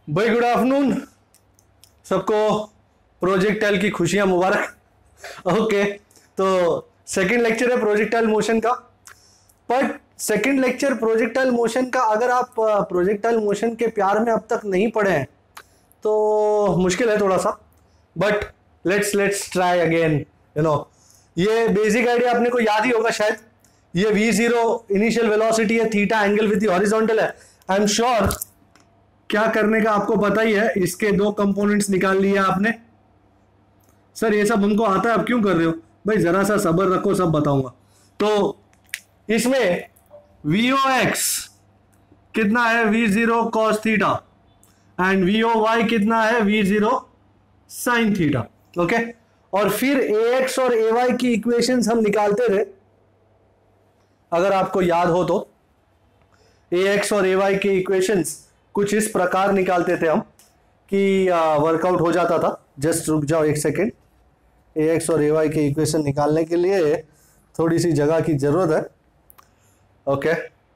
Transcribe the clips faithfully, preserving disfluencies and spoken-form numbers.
भाई good afternoon सबको, projectile की खुशियां मुबारक। ओके, तो सेकंड लेक्चर है प्रोजेक्टाइल मोशन का। But second lecture projectile motion का, अगर आप प्रोजेक्टाइल मोशन के प्यार में अब तक नहीं पढ़े हैं तो मुश्किल है थोड़ा सा, but let's let's try again. You know, ये बेसिक आइडिया अपने को याद ही होगा शायद। ये वी जीरो इनिशियल वेलोसिटी है, theta angle with the horizontal है। आई एम श्योर क्या करने का आपको पता ही है। इसके दो कंपोनेंट्स निकाल लिए आपने। सर ये सब हमको आता है, आप क्यों कर रहे हो? भाई जरा सा सब्र रखो, सब बताऊंगा। तो इसमें वी ओ एक्स कितना है? We zero cos theta, and V O Y कितना है? We zero sign theta. Okay, और फिर ए एक्स और ए वाई की इक्वेशंस हम निकालते थे, अगर आपको याद हो तो। ए एक्स और ए वाई की इक्वेशंस कुछ इस प्रकार निकालते थे हम कि वर्कआउट हो जाता था। जस्ट रुक जाओ एक सेकेंड। ए एक्स और ए वाई की इक्वेशन निकालने के लिए थोड़ी सी जगह की जरूरत है। ओके,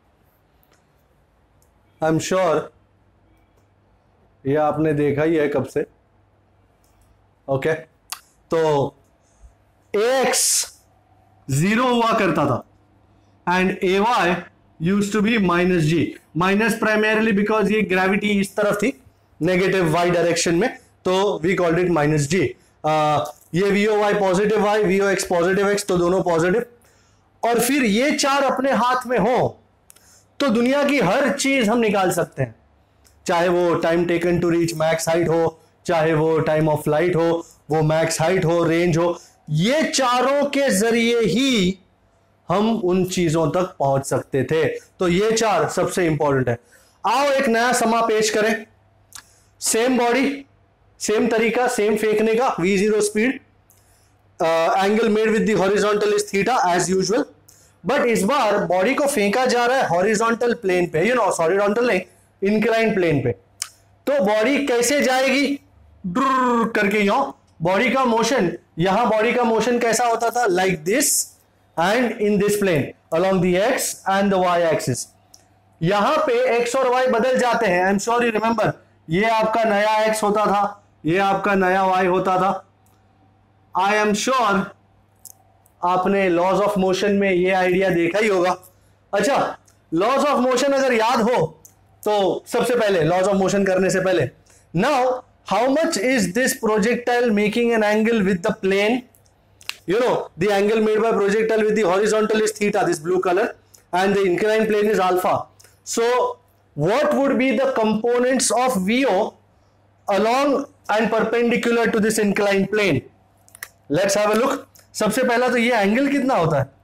आई एम श्योर ये आपने देखा ही है कब से। ओके, तो ए एक्स जीरो हुआ करता था and A Y used to be minus G. Minus primarily because ये ग्रेविटी इस तरफ थी, नेगेटिव वाई डायरेक्शन में, तो we called it minus G. ये V O Y positive Y, V O X positive X, तो दोनों पॉजिटिव। और फिर ये चार अपने हाथ में हो तो दुनिया की हर चीज हम निकाल सकते हैं, चाहे वो time taken to reach max height हो, चाहे वो टाइम ऑफ फ्लाइट हो, वो मैक्स हाइट हो, रेंज हो। ये चारों के जरिए ही हम उन चीजों तक पहुंच सकते थे। तो ये चार सबसे इंपॉर्टेंट है। आओ एक नया समा पेश करें। सेम बॉडी, सेम तरीका, सेम फेंकने का, V zero speed, angle made with the horizontal is theta as usual. But इस बार बॉडी को फेंका जा रहा है हॉरिजॉन्टल प्लेन पे, यू नो, हॉरिजॉन्टल नहीं, इंक्लाइन प्लेन पे। तो बॉडी कैसे जाएगी? ड्र करके यो बॉडी का मोशन, यहां बॉडी का मोशन कैसा होता था? Like this and in this plane along the X and the Y axis. यहां पे एक्स और वाई बदल जाते हैं। I am sure you remember, ये आपका नया एक्स होता था, ये आपका नया वाई होता था। आई एम श्योर आपने लॉज ऑफ मोशन में ये आइडिया देखा ही होगा। अच्छा, लॉज ऑफ मोशन अगर याद हो तो सबसे पहले लॉज ऑफ मोशन करने से पहले, now how much is this projectile making an angle with the plane? You know, the angle made by projectile with the horizontal is theta, this blue color, and the inclined plane is alpha. So, what would be the components of V O along and perpendicular to this inclined plane? Let's have a look. सबसे पहला तो ये angle कितना होता है?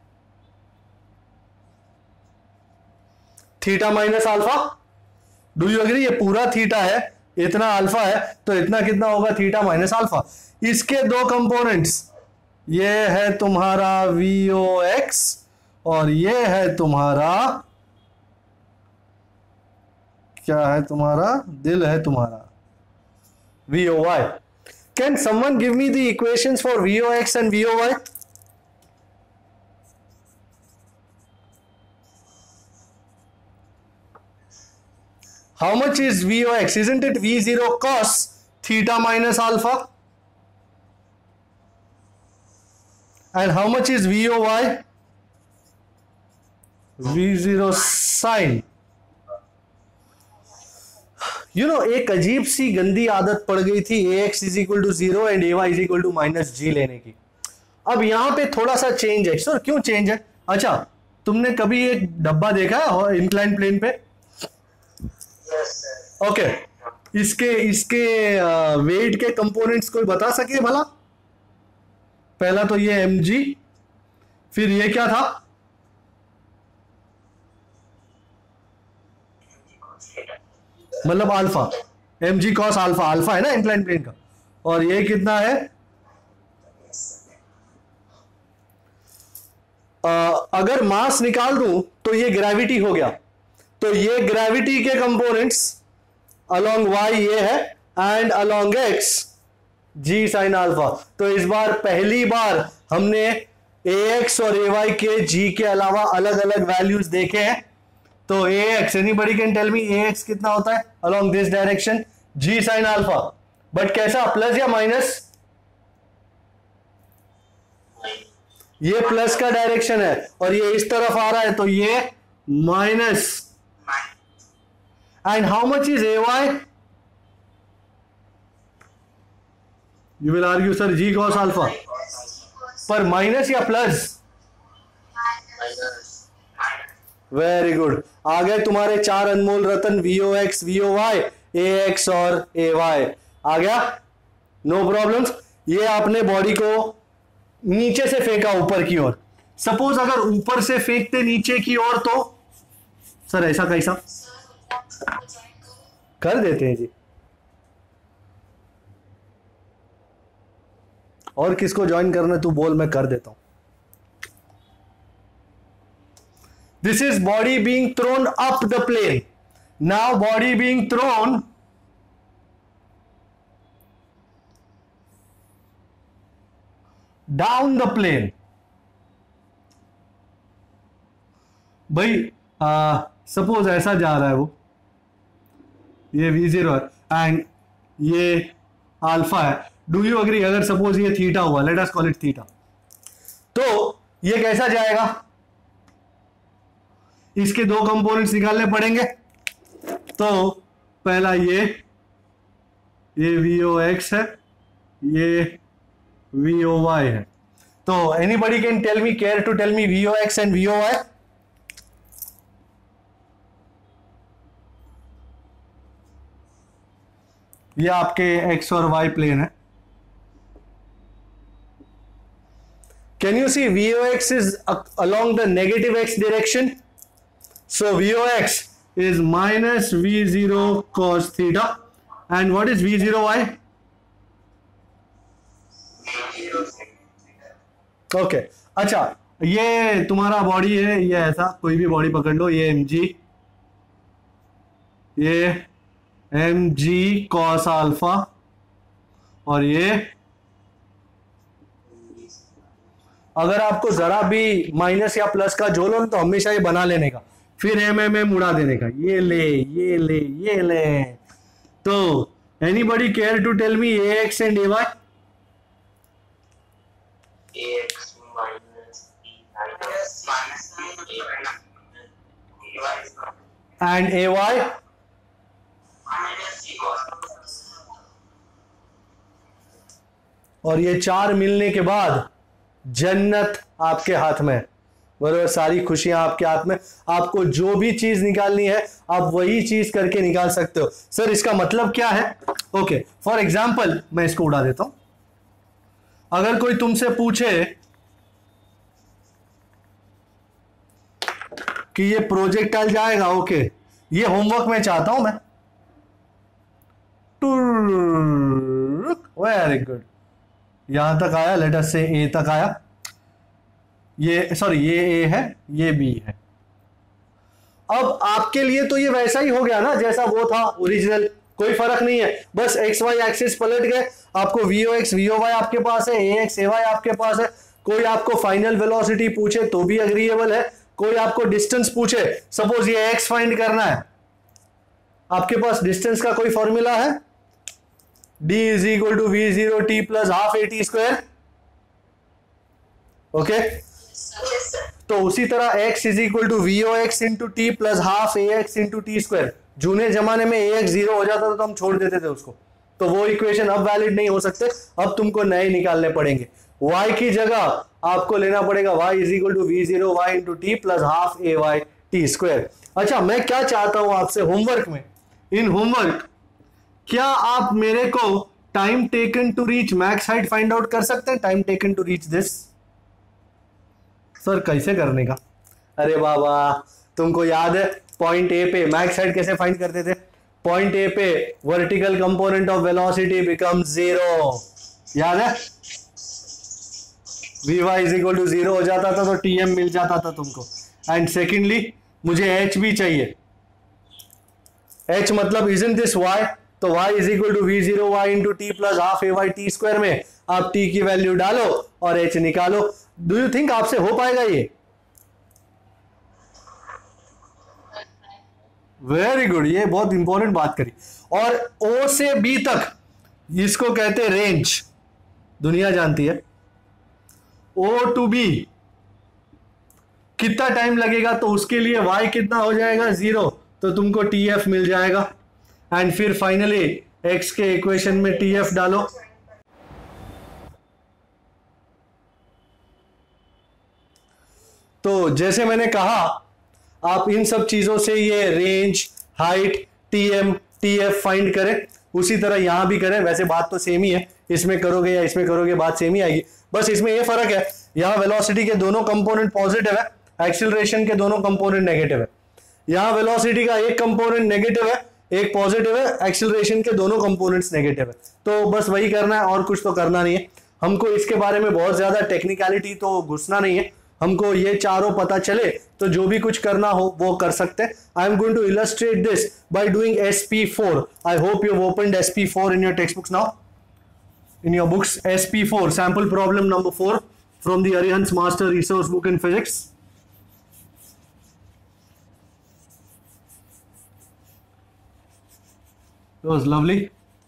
Theta minus alpha. Do you agree? ये पूरा theta है, इतना अल्फा है, तो इतना कितना होगा? Theta minus alpha. इसके दो कंपोनेंट्स, ये है तुम्हारा वी ओ एक्स और ये है तुम्हारा, क्या है तुम्हारा? दिल है तुम्हारा, V O Y. Can someone give me the equations for V O X and V O Y? How much is V O X? Isn't it V zero cos theta minus alpha? And how much is V O Y? V zero sin. You know, एक अजीब सी गंदी आदत पड़ गई थी A x is equal to zero and A y is equal to minus g लेने की। अब यहां पे थोड़ा सा चेंज है। सर क्यों चेंज है? अच्छा, तुमने कभी एक डब्बा देखा है इंक्लाइन प्लेन पे? Okay, okay. इसके इसके वेट के कंपोनेंट्स कोई बता सके भला? पहला तो ये mg, फिर ये क्या था? मतलब alpha, mg cos alpha, alpha है ना इंक्लाइन प्लेन का। और ये कितना है? आ, अगर मास निकाल दूं तो ये ग्रेविटी हो गया। तो ये ग्रेविटी के कंपोनेंट्स अलोंग y ये है and along x G sine alpha. तो इस बार पहली बार हमने ए एक्स और ए वाई के जी के अलावा अलग अलग वैल्यूज देखे हैं। तो ए X, anybody can tell me A X कितना होता है along this direction? G sine alpha, but कैसा, प्लस या माइनस? ये प्लस का डायरेक्शन है और ये इस तरफ आ रहा है तो ये minus. And how much is A Y? You will argue sir G cos alpha, पर माइनस या प्लस? वेरी गुड, आ गए तुम्हारे चार अनमोल रतन, वीओ एक्स, वीओ वाई, ए एक्स और ए वाई आ गया, नो प्रॉब्लम्स। ये आपने बॉडी को नीचे से फेंका ऊपर की ओर, सपोज अगर ऊपर से फेंकते नीचे की ओर तो सर ऐसा कैसा कर देते हैं जी। और किसको ज्वाइन करना तू बोल, मैं कर देता हूं। This is body being thrown up the plane, now body being thrown down the plane. भाई सपोज ऐसा जा रहा है वो, ये वी जीरो है एंड ये अल्फा है, डू यू अग्री? अगर सपोज ये थीटा हुआ, let us call it theta, तो ये कैसा जाएगा? इसके दो कंपोनेंट्स निकालने पड़ेंगे। तो पहला ये ये वी ओ एक्स है, ये वी ओ वाई है। तो anybody can tell me, care to tell me V O X and V O Y? ये आपके एक्स और वाई प्लेन है। Can you see V O X is along the negative x direction, so V O X is minus V zero cos theta, and what is V zero y? Okay okay. अच्छा, ये तुम्हारा body है, ये ऐसा कोई भी body पकड़ लो, ये एम जी, ये एम जी कॉस अल्फा, और ये अगर आपको जरा भी माइनस या प्लस का जोड़ लो तो हमेशा ये बना लेने का, फिर एम एम एम उड़ा देने का, ये ले ये ले ये ले। तो anybody care to tell me A X and A Y? And A Y? और ये चार मिलने के बाद जन्नत आपके हाथ में, बराबर, सारी खुशियां आपके हाथ में। आपको जो भी चीज निकालनी है आप वही चीज करके निकाल सकते हो। सर इसका मतलब क्या है? ओके, फॉर एग्जाम्पल मैं इसको उड़ा देता हूं। अगर कोई तुमसे पूछे कि ये प्रोजेक्टाइल जाएगा, ओके, ये होमवर्क में चाहता हूं मैं, वेरी गुड, यहां तक आया, लेट अस से ए तक आया, ये सॉरी ये ए है, ये बी है। अब आपके लिए तो ये वैसा ही हो गया ना जैसा वो था ओरिजिनल, कोई फर्क नहीं है, बस एक्स वाई एक्सिस पलट गए। आपको वी ओ एक्स वी ओ वाई आपके पास है, ए एक्स ए वाई आपके पास है। कोई आपको फाइनल वेलोसिटी पूछे तो भी अग्रीएबल है, कोई आपको डिस्टेंस पूछे, सपोज ये एक्स फाइंड करना है, आपके पास डिस्टेंस का कोई फॉर्मूला है, d is equal to we zero T plus half A T square, okay. तो उसी तरह x is equal to V O x into T plus half A x into T square. जूने जमाने में ए x zero हो जाता था तो हम छोड़ देते थे उसको, तो वो इक्वेशन अब वैलिड नहीं हो सकते, अब तुमको नए निकालने पड़ेंगे। y की जगह आपको लेना पड़ेगा y is equal to we zero Y into T plus half A Y T square. अच्छा, मैं क्या चाहता हूं आपसे होमवर्क में, इन होमवर्क क्या आप मेरे को time taken to reach max height find out कर सकते हैं? Time taken to reach this, sir कैसे करने का? अरे बाबा, तुमको याद है पॉइंट ए पे मैक्स हाइट कैसे फाइंड करते थे? पॉइंट ए पे vertical component of velocity become zero, याद है? V Y is equal to zero हो जाता था तो टी एम मिल जाता था तुमको। एंड सेकेंडली मुझे एच भी चाहिए, एच मतलब इजंट दिस वाई, तो y is equal to we zero Y into T plus half A Y T square में आप t की वैल्यू डालो और h निकालो। डू यू थिंक आपसे हो पाएगा ये? वेरी गुड, ये बहुत इंपॉर्टेंट बात करी। और ओ से बी तक इसको कहते हैं रेंज, दुनिया जानती है। ओ टू बी कितना टाइम लगेगा, तो उसके लिए y कितना हो जाएगा, जीरो, तो तुमको टी एफ मिल जाएगा। एंड फिर फाइनली x के इक्वेशन में टी एफ डालो। तो जैसे मैंने कहा, आप इन सब चीजों से ये range, height, T M, T F find करें। उसी तरह यहां भी करें, वैसे बात तो सेम ही है, इसमें करोगे या इसमें करोगे बात सेम ही आएगी। बस इसमें ये फर्क है, यहां वेलोसिटी के दोनों कंपोनेंट पॉजिटिव है, एक्सीलरेशन के दोनों कंपोनेंट नेगेटिव है। यहां वेलोसिटी का एक कंपोनेंट नेगेटिव है, एक पॉजिटिव है, एक्सीलरेशन के दोनों कंपोनेंट्स नेगेटिव है। तो बस वही करना है, और कुछ तो करना नहीं है। हमको इसके बारे में बहुत ज्यादा टेक्निकलिटी तो घुसना नहीं है, हमको ये चारों पता चले तो जो भी कुछ करना हो वो कर सकते हैं। I am going to illustrate this by doing S P four. I hope you have opened S P four in your text books now, in your books. S P four, sample problem number four from the Arihant's Master Resource Book in Physics. That was lovely.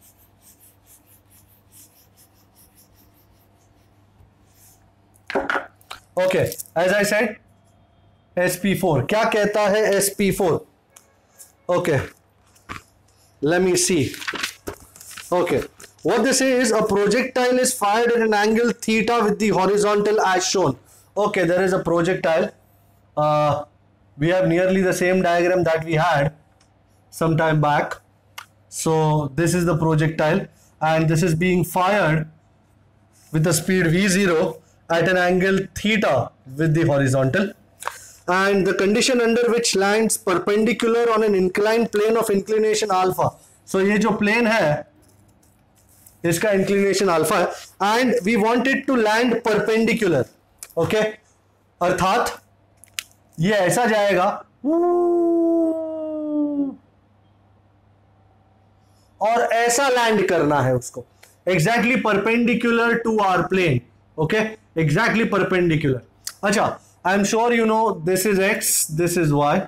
Okay, as I said, S P four. क्या कहता है S P four? Okay, let me see. Okay. What they say is a projectile is fired at an angle theta with the horizontal as shown. Okay, there is a projectile. Uh, we have nearly the same diagram that we had some time back. So this is the projectile, and this is being fired with the speed v zero at an angle theta with the horizontal. And the condition under which lands perpendicular on an inclined plane of inclination alpha. So ये जो plane है इसका inclination alpha है, and we wanted to land perpendicular. Okay, अर्थात ये ऐसा जाएगा और ऐसा लैंड करना है उसको, exactly perpendicular to our plane. Okay, exactly perpendicular. अच्छा, I am sure you know this is X, this is Y,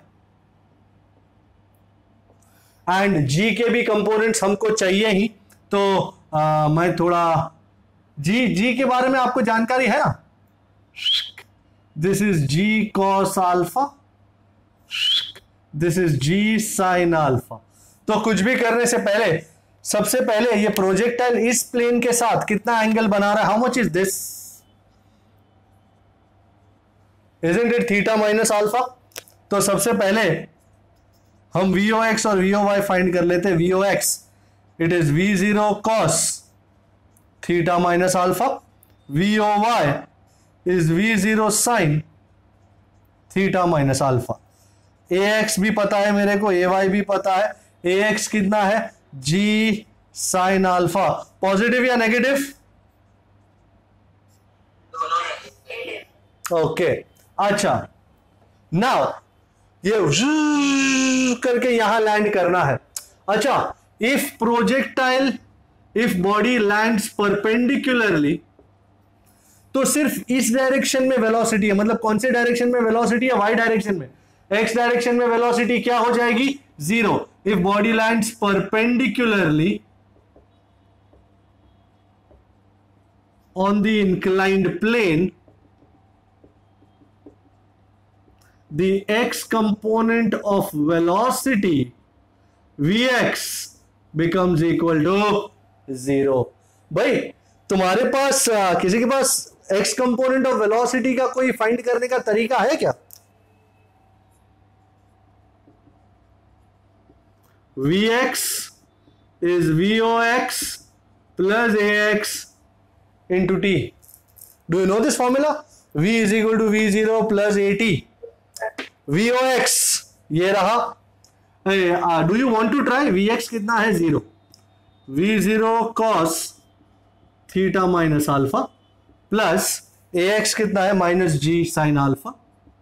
and G के भी कंपोनेंट्स हमको चाहिए ही। तो आ, मैं थोड़ा जी जी के बारे में आपको जानकारी है ना, this is G cos alpha, this is G sine alpha. तो कुछ भी करने से पहले सबसे पहले ये प्रोजेक्टाइल इस प्लेन के साथ कितना एंगल बना रहा है, how much is this, isn't it theta minus alpha. तो सबसे पहले हम वी ओ एक्स और वी ओ वाई फाइंड कर लेते हैं। V O X it is v zero cos theta minus alpha, v o y is v zero sin theta minus alpha। ax भी पता है मेरे को, ay भी पता है, ax कितना है, g sin alpha। पॉजिटिव या नेगेटिव? ओके, अच्छा, नाउ ये करके यहां लैंड करना है। अच्छा, if projectile, if body lands perpendicularly, तो सिर्फ इस डायरेक्शन में वेलोसिटी है, मतलब कौन से डायरेक्शन में वेलोसिटी है, वाई डायरेक्शन में। एक्स डायरेक्शन में वेलोसिटी क्या हो जाएगी, zero. If body lands perpendicularly on the inclined plane, the x component of velocity vx becomes equal to zero। भाई तुम्हारे पास आ, किसी के पास x कंपोनेंट ऑफ वेलोसिटी का कोई फाइंड करने का तरीका है क्या? vx is vox plus ax into t। Do you know this formula? v is equal to v zero plus at। vox ये रहा। Do you want to try? V X कितना है, zero. V zero cos theta minus alpha plus A X कितना है, minus G sine alpha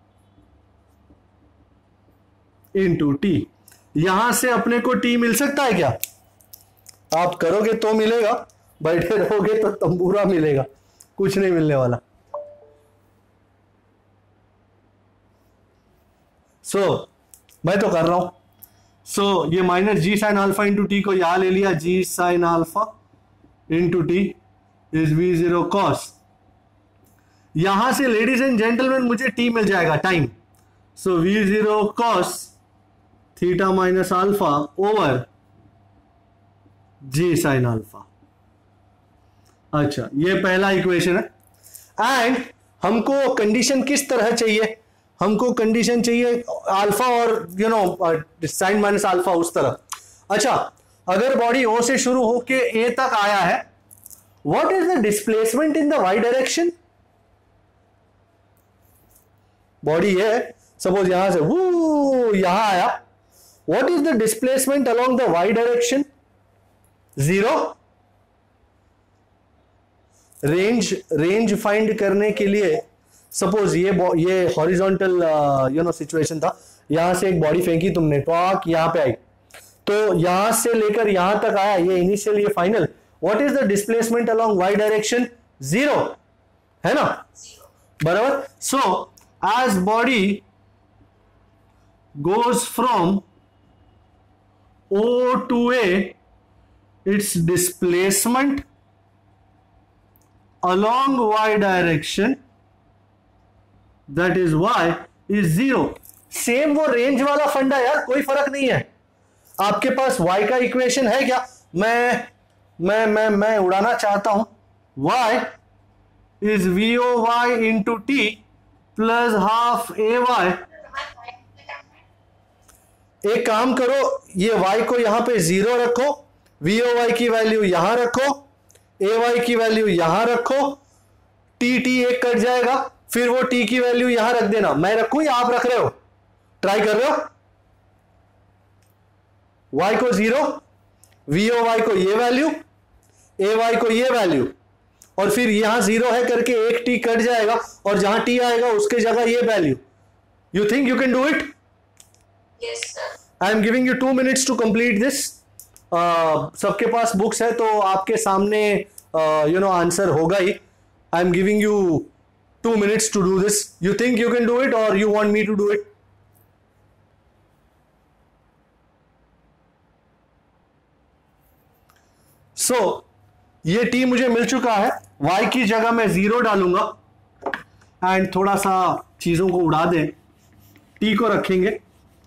into T. यहां से अपने को टी मिल सकता है क्या? आप करोगे तो मिलेगा, बैठे रहोगे तो तंबूरा मिलेगा, कुछ नहीं मिलने वाला। सो so, मैं तो कर रहा हूं। सो so, ये minus G sine alpha into T को यहां ले लिया, G sine alpha into T is V zero cos. यहां से लेडीज एंड जेंटलमैन मुझे टी मिल जाएगा, time. So V zero cos theta minus alpha over G sine alpha. अच्छा, ये पहला इक्वेशन है। एंड हमको कंडीशन किस तरह चाहिए? हमको कंडीशन चाहिए अल्फा और you know sine minus alpha उस तरह। अच्छा, अगर बॉडी ओ से शुरू होके ए तक आया है, what is the displacement in the Y direction? Body है, सपोज यहां से वो यहां आया, what is the displacement along the Y direction? Zero. Range range find करने के लिए सपोज ये ये हॉरिजॉन्टल यू नो सिचुएशन था, यहां से एक बॉडी फेंकी तुमने, टॉक यहां पे आई, तो यहां से लेकर यहां तक आया, ये इनिशियल ये final. What is the displacement along Y direction? Zero, है ना, बराबर। So as body goes from O to A, it's displacement along y direction, that is y is zero। Same वो रेंज वाला फंडा यार, कोई फर्क नहीं है। आपके पास y का इक्वेशन है क्या? मैं मैं मैं मैं उड़ाना चाहता हूं, y is voy into t plus half A Y. एक काम करो, ये y को यहां पे जीरो रखो, voy की वैल्यू यहां रखो, ए वाई की वैल्यू यहां रखो, टी टी एक कट जाएगा, फिर वो टी की वैल्यू यहां रख देना। मैं रखूं या आप रख रहे हो? ट्राई कर रहे हो? वाई को जीरो, वी ओ वाई को ये वैल्यू, ए वाई को ये वैल्यू, और फिर यहां जीरो है करके एक टी कट जाएगा और जहां टी आएगा उसके जगह ये value. You think you can do it? Yes sir. I am giving you two minutes to complete this. Uh, सबके पास बुक्स है तो आपके सामने यू नो आंसर होगा ही। I am giving you two minutes to do this. You think you can do it और you want me to do it? So ये T मुझे मिल चुका है, y की जगह मैं जीरो डालूंगा एंड थोड़ा सा चीजों को उड़ा दें, टी को रखेंगे।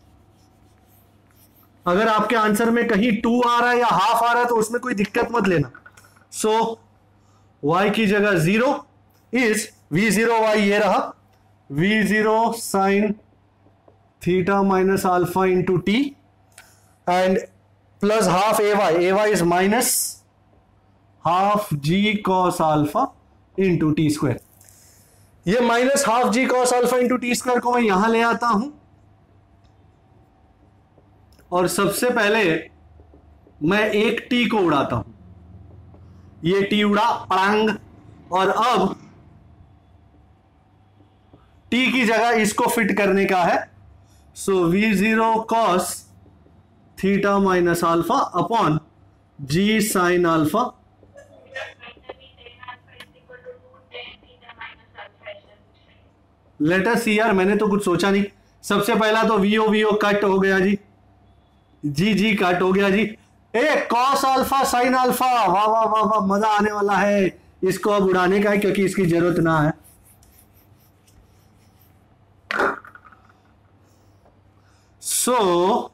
अगर आपके आंसर में कहीं टू आ रहा है या हाफ आ रहा है तो उसमें कोई दिक्कत मत लेना। सो y की जगह zero is V zero Y, ये रहा V zero sign theta minus alpha into T and plus half A Y, A Y is minus half G cos alpha into T square. ये minus half G cos alpha into T square को मैं यहां ले आता हूं और सबसे पहले मैं एक टी को उड़ाता हूं। ये टी उड़ा पड़ांग, और अब टी की जगह इसको फिट करने का है। So V zero cos theta minus alpha upon G sine alpha. Later see यार, मैंने तो कुछ सोचा नहीं। सबसे पहला तो वीओ वीओ कट हो गया जी, जी जी कट हो गया जी। A cos alpha sine alpha, वाह वाह वाह वाह, मजा आने वाला है। इसको अब उड़ाने का है क्योंकि इसकी जरूरत ना है। So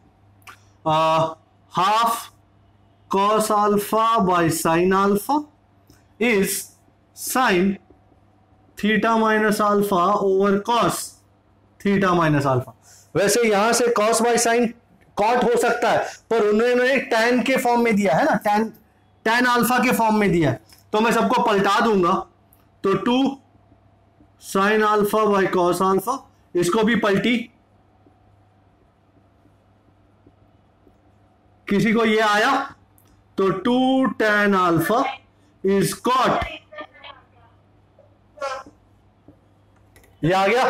half cos alpha by sin alpha is sin theta minus alpha over cos theta minus alpha. वैसे यहां से कॉस बाय साइन कॉट हो सकता है, पर उन्होंने टैन के फॉर्म में दिया है ना, टैन टैन अल्फा के फॉर्म में दिया है, तो मैं सबको पलटा दूंगा। तो two sin alpha by cos alpha, इसको भी पलटी। किसी को ये आया तो two tan alpha is cot, ये आ गया।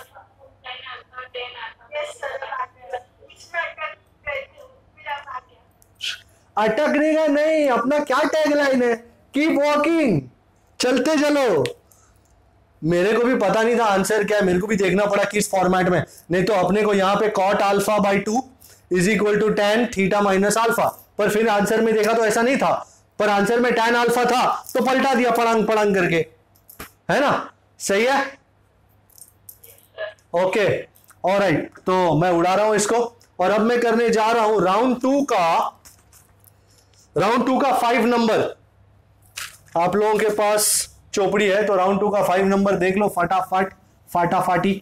अटकने का नहीं, अपना क्या टैगलाइन है, कीप वॉकिंग, चलते चलो। मेरे को भी पता नहीं था आंसर क्या है, मेरे को भी देखना पड़ा किस फॉर्मेट में, नहीं तो अपने को यहाँ पे cot alpha by two is equal to tan theta minus alpha. पर फिर आंसर में देखा तो ऐसा नहीं था, पर आंसर में टेन अल्फा था तो पलटा दिया पड़ांग पड़ांग करके, है ना? सही है, ओके ऑलराइट। तो मैं उड़ा रहा हूं इसको, और अब मैं करने जा रहा हूं राउंड टू का राउंड टू का फाइव नंबर। आप लोगों के पास चोपड़ी है तो राउंड टू का फाइव नंबर देख लो फटाफट फाटाफाटी।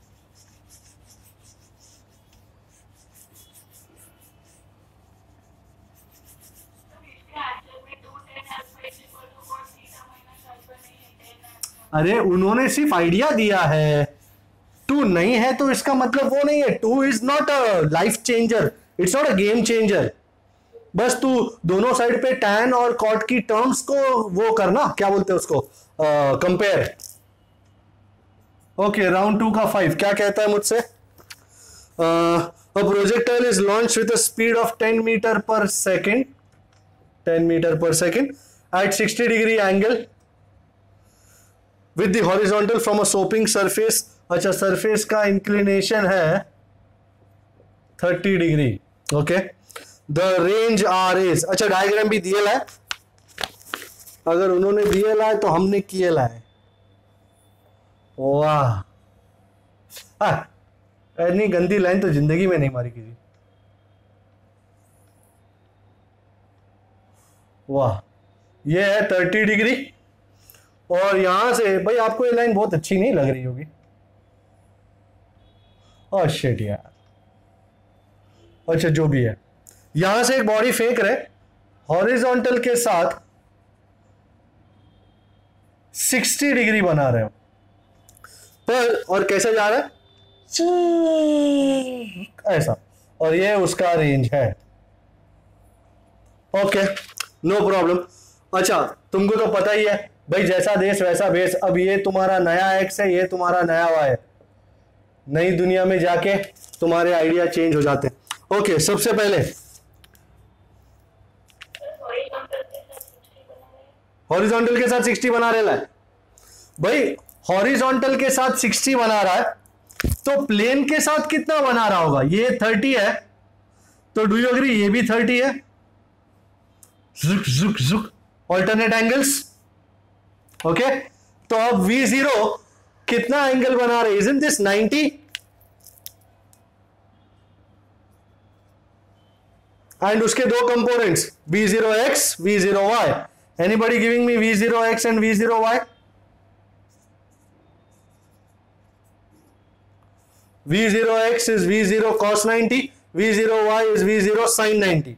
अरे उन्होंने सिर्फ आइडिया दिया है, टू नहीं है तो इसका मतलब वो नहीं है। Two is not a life changer, it's not a game changer. बस तू दोनों साइड पे टैन और कॉट की टर्म्स को वो करना, क्या बोलते हैं उसको, कंपेयर। ओके राउंड टू का फाइव क्या कहता है मुझसे? A projectile is launch with a speed of ten metre पर सेकेंड टेन मीटर पर second at sixty degree angle with the horizontal from a sloping surface. अच्छा, सरफेस का inclination है thirty degree. Okay, the range r is, अच्छा diagram भी दिया है, अगर उन्होंने दिया है तो हमने किया है। वाह, इतनी गंदी लाइन तो जिंदगी में नहीं मारी किसी। वाह, ये है थर्टी डिग्री, और यहां से भाई आपको ये लाइन बहुत अच्छी नहीं लग रही होगी। ओह शिट यार, अच्छा जो भी है, यहां से एक बॉडी फेंक रहे हॉरिजॉन्टल के साथ सिक्सटी डिग्री बना रहे हो पर, और कैसे जा रहा है ऐसा, और ये उसका रेंज है। Okay no problem. अच्छा तुमको तो पता ही है भाई, जैसा देश वैसा भेष। अब ये तुम्हारा नया एक्स है, ये तुम्हारा नया वाई है। नई दुनिया में जाके तुम्हारे आइडिया चेंज हो जाते हैं। ओके, सबसे पहले हॉरिजॉन्टल के साथ सिक्सटी बना रहा है भाई, हॉरिजॉन्टल के साथ सिक्सटी बना रहा है तो प्लेन के साथ कितना बना रहा होगा? ये थर्टी है तो डू यू एग्री ये भी थर्टी है। जुक जुक जुक ऑल्टरनेट एंगल्स। ओके, तो अब वी जीरो कितना एंगल बना रहे? Isn't this ninety? एंड उसके दो components v zero x v zero y. Anybody giving me v zero x and v zero y? V zero x is V zero cos ninety, V zero y is V zero sin ninety.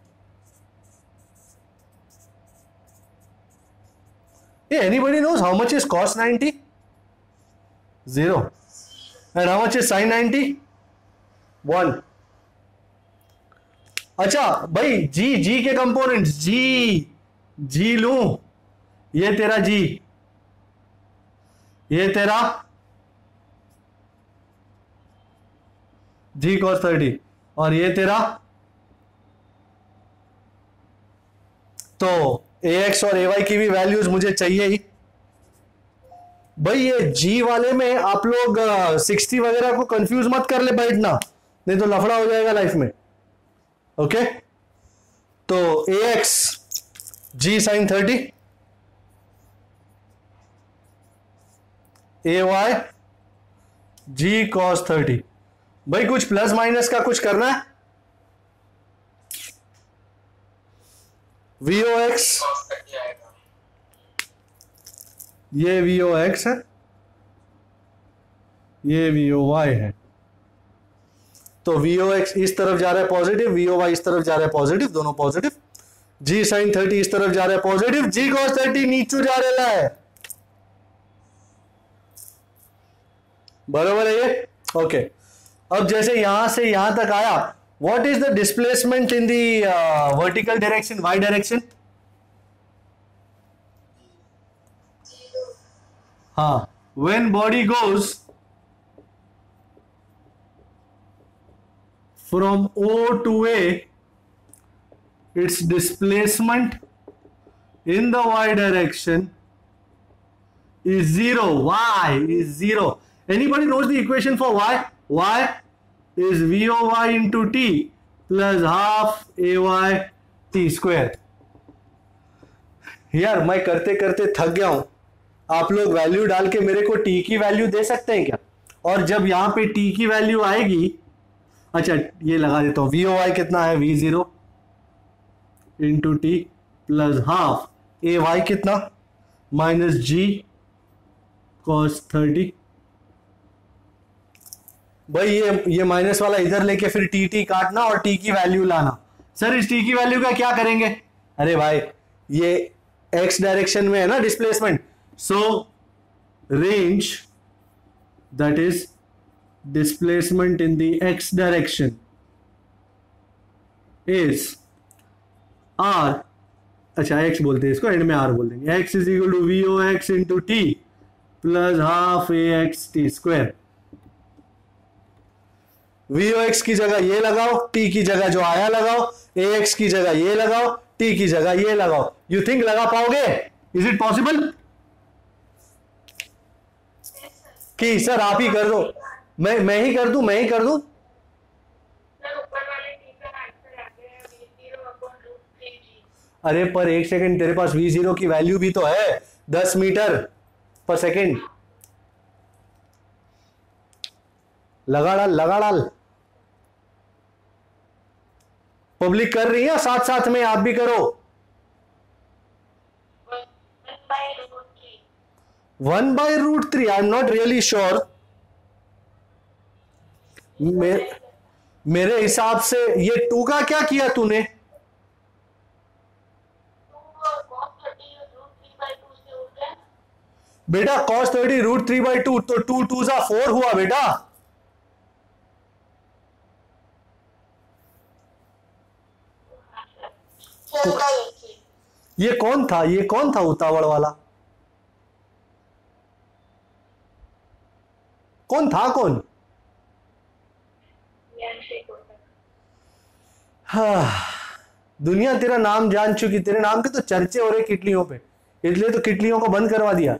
Yeah, anybody knows how much is cos ninety? Zero. And how much is sin ninety? One. अच्छा भाई, G G के components, G G लूं, ये तेरा G, ये तेरा जी cos thirty, और ये तेरा, तो ए एक्स और ए वाई की भी वैल्यूज मुझे चाहिए ही भाई। ये जी वाले में आप लोग सिक्सटी वगैरह को कंफ्यूज मत कर ले बैठना, नहीं तो लफड़ा हो जाएगा लाइफ में। ओके, तो ए x g sin thirty, a y g cos thirty. भाई कुछ प्लस माइनस का कुछ करना है। वी ओ एक्स, ये वी ओ एक्स है, ये वी ओ वाई है। तो वी ओ एक्स इस तरफ जा रहा है पॉजिटिव, वी ओ वाई इस तरफ जा रहा है पॉजिटिव, दोनों पॉजिटिव। जी साइन थर्टी इस तरफ जा रहा है पॉजिटिव, जी कॉस थर्टी नीचे जा रहा है, बराबर है ये। ओके, अब जैसे यहां से यहां तक आया, what is the displacement in the vertical direction, y direction? हाँ, when body goes from O to A, it's displacement in the Y direction is zero. Y is zero. Anybody knows the equation for y? Y is V O Y into T plus half A Y T square. यार मैं करते करते थक गया हूं, आप लोग value डाल के मेरे को टी की वैल्यू दे सकते हैं क्या? और जब यहां पे टी की वैल्यू आएगी, अच्छा ये लगा देता हूं, वी ओ वाई कितना है, we zero into T plus half A Y कितना, माइनस जी कॉस थर्टी। भाई ये ये माइनस वाला इधर लेके फिर टी टी काटना और टी की वैल्यू लाना। सर इस टी की वैल्यू का क्या करेंगे? अरे भाई ये एक्स डायरेक्शन में है ना displacement, so range that is displacement in the x direction is r, अच्छा एक्स बोलते हैं इसको, एंड में आर बोल देंगे, x is equal to V O x into T plus half A x t square. V O x की जगह ये लगाओ, टी की जगह जो आया लगाओ, ए एक्स की जगह ये लगाओ, टी की जगह ये लगाओ। यू थिंक लगा पाओगे? Is it possible? कि सर आप ही कर दो, मैं मैं ही कर दूं, मैं ही कर दूं। अरे पर एक सेकंड, तेरे पास वी जीरो की वैल्यू भी तो है, दस मीटर पर सेकंड। लगा डाल, लगा डाल। पब्लिक कर रही है साथ साथ में, आप भी करो। One by root three, I am not really sure. मेरे हिसाब से ये टू का क्या किया तूने? बेटा cos thirty root three by two, तो टू टू जा फोर हुआ बेटा। ये कौन था, ये कौन था उतावड़ वाला? कौन था कौन? हाँ, दुनिया तेरा नाम जान चुकी, तेरे नाम के तो चर्चे हो रहे किटलियों पे, इसलिए तो किटलियों को बंद करवा दिया।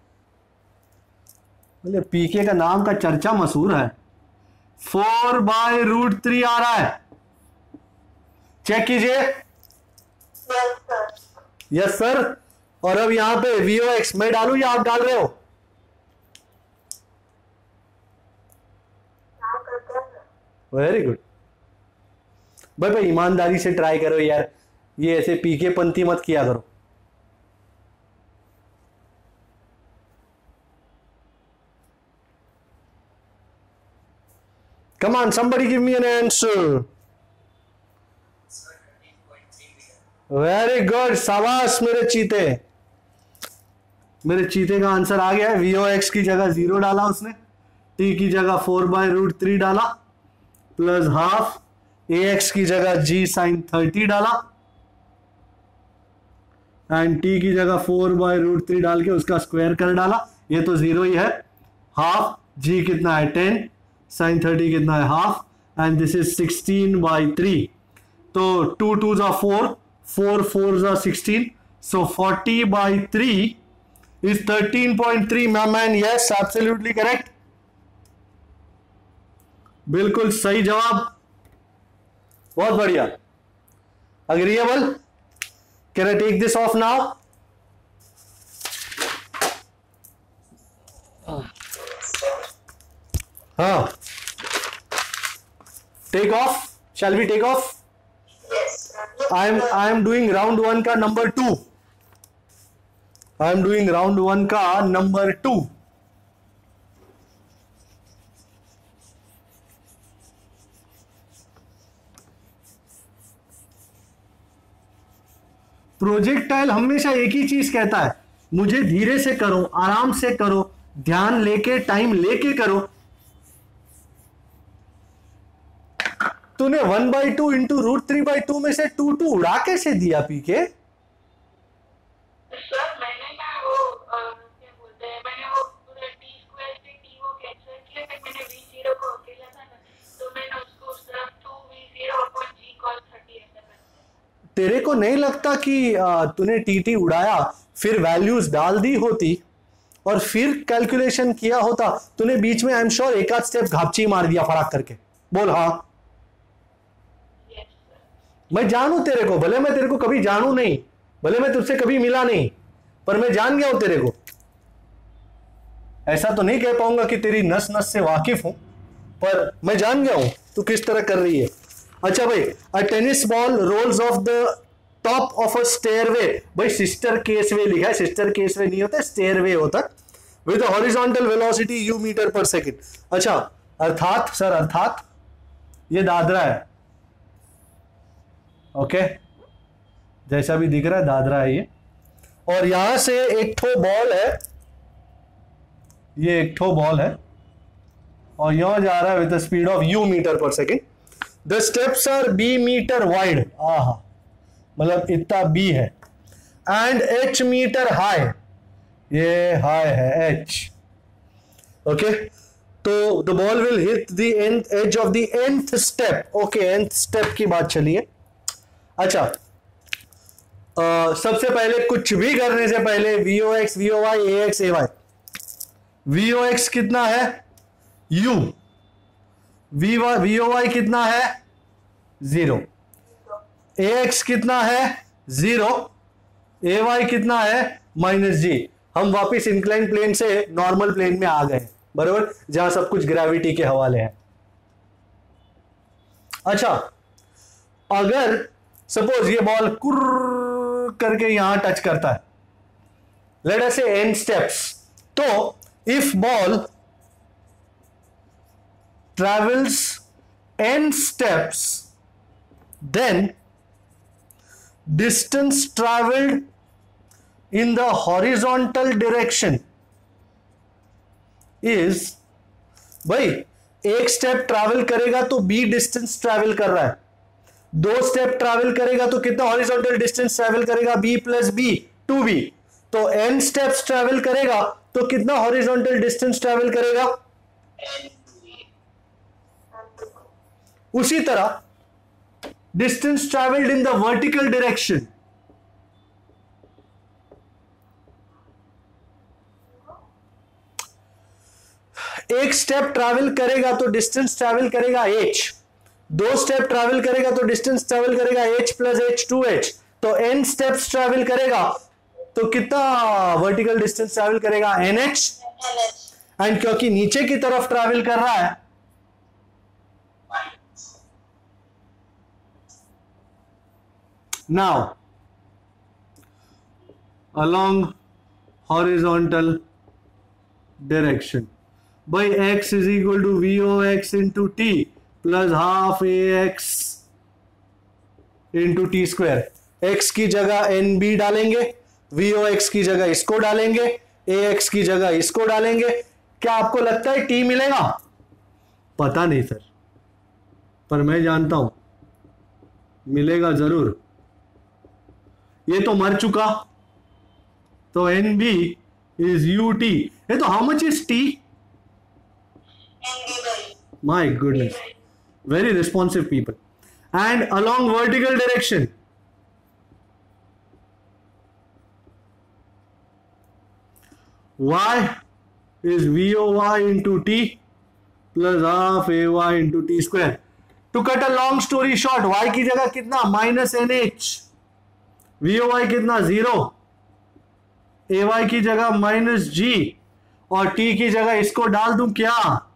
बोले पीके का नाम का चर्चा मशहूर है। फोर बाय रूट थ्री आ रहा है, चेक कीजिए। Yes sir. और अब यहां पे वी ओ एक्स मैं डालू या आप डाल रहे हो? वेरी गुड भाई भाई, ईमानदारी से ट्राई करो यार, ये ऐसे पीके पंथी मत किया करो। Come on, somebody give me an answer. Very good, शाबाश मेरे चीते। मेरे चीते का आंसर आ गया है। वी ओ एक्स की जगह जीरो डाला उसने, टी की जगह फोर बाय रूट थ्री डाला, प्लस हाफ ए एक्स की जगह जी साइन थर्टी डाला, एंड टी की जगह फोर बाय रूट थ्री डाल के उसका स्क्वायर कर डाला। ये तो जीरो ही है। हाफ जी कितना है, टेन, साइन थर्टी कितना है, half, and this is sixteen by three. तो टू टू जा फोर, फोर फोर जा sixteen, so forty by three is thirteen point three. Man yes, absolutely correct, बिल्कुल सही जवाब, बहुत बढ़िया। Agreeable? Can I take this off now? हाँ, take off, shall we take off? I am I am doing round one का number two. I am doing round one का number two. Projectile हमेशा एक ही चीज कहता है, मुझे धीरे से करो, आराम से करो, ध्यान लेके, टाइम लेके करो। तूने one by two into root three by two में से टू टू उड़ा कैसे दिया पीके? सर मैंने ना वो अ, क्या बोलते हैं, मैंने वो पूरे टी स्क्वायर से टी वो कैंसिल किया, फिर मैंने वी जीरो को अकेला था ना, तो मैंने उसको सिर्फ two we zero upon g cos thirty ऐसा कर दिया। तेरे को नहीं लगता कि आ, तूने टीटी उड़ाया, फिर वैल्यूज डाल दी होती और फिर कैलकुलेशन किया होता? तूने बीच में आई एम श्योर एक आध स्टेप घापची मार दिया फड़ाक करके। बोल हाँ। yes sir. मैं जानू तेरे को, भले मैं तेरे को कभी जानू नहीं, भले मैं तुझसे कभी मिला नहीं, पर मैं जान गया हूं तेरे को। ऐसा तो नहीं कह पाऊंगा कि तेरी नस नस से वाकिफ हूं, पर मैं जान गया हूं तू किस तरह कर रही है। अच्छा भाई, a tennis ball rolls off the top of a stairway. भाई सिस्टर केस वे लिखा है, सिस्टर केस वे नहीं होता, स्टेयरवे होता, with horizontal velocity u metre पर सेकेंड। अच्छा, अर्थात सर, अर्थात ये दादरा है। ओके, जैसा भी दिख रहा है दादरा है ये, और यहां से एक ठो बॉल है, ये एक ठो बॉल है और यहां जा रहा है with speed of u metre पर second. The steps are b metre wide, आहा मतलब इतना बी है, एंड एच मीटर हाई, ये हाई है एच। ओके, तो the ball will hit the end edge of the nth step. Okay, nth step की बात चलिए। अच्छा, uh, सबसे पहले कुछ भी करने से पहले V O x, V O y, A x, a y. V O x कितना है u, वी वी ओ वाई कितना है जीरो, ए एक्स कितना है जीरो, ए वाई कितना है माइनस जी। हम वापिस इंक्लाइन प्लेन से नॉर्मल प्लेन में आ गए, बराबर, जहां सब कुछ ग्रेविटी के हवाले है। अच्छा, अगर सपोज ये बॉल कुर्र करके यहां टच करता है, let us say n steps, तो if ball travels n steps, then distance traveled in the horizontal direction is, भाई एक स्टेप ट्रैवल करेगा तो b डिस्टेंस ट्रैवल कर रहा है, दो स्टेप ट्रैवल करेगा तो कितना हॉरिजॉन्टल डिस्टेंस ट्रैवल करेगा, b plus b, two b. तो n स्टेप्स ट्रैवल करेगा तो कितना हॉरिजॉन्टल डिस्टेंस ट्रैवल करेगा। उसी तरह distance travelled in the vertical direction, एक स्टेप ट्रैवल करेगा तो डिस्टेंस ट्रैवल करेगा h, दो स्टेप ट्रैवल करेगा तो डिस्टेंस ट्रैवल करेगा h plus h, two h. तो n स्टेप्स ट्रैवल करेगा तो कितना वर्टिकल डिस्टेंस ट्रैवल करेगा, एन एच। एंड क्योंकि नीचे की तरफ ट्रैवल कर रहा है, now along horizontal direction, by x is equal to V O x into T plus half A x into T square. X की जगह एन बी डालेंगे, वी ओ एक्स की जगह इसको डालेंगे, ए एक्स की जगह इसको डालेंगे। क्या आपको लगता है टी मिलेगा? पता नहीं सर, पर मैं जानता हूं मिलेगा जरूर। ये तो मर चुका, तो n b is u t. ये तो how much is t? My goodness, very responsive people. And along vertical direction, y is voy into t plus half ay into t square. To cut a long story short, y की जगह कितना minus n h, voy कितना zero, ay की जगह minus जी, और t की जगह इसको डाल दूं क्या,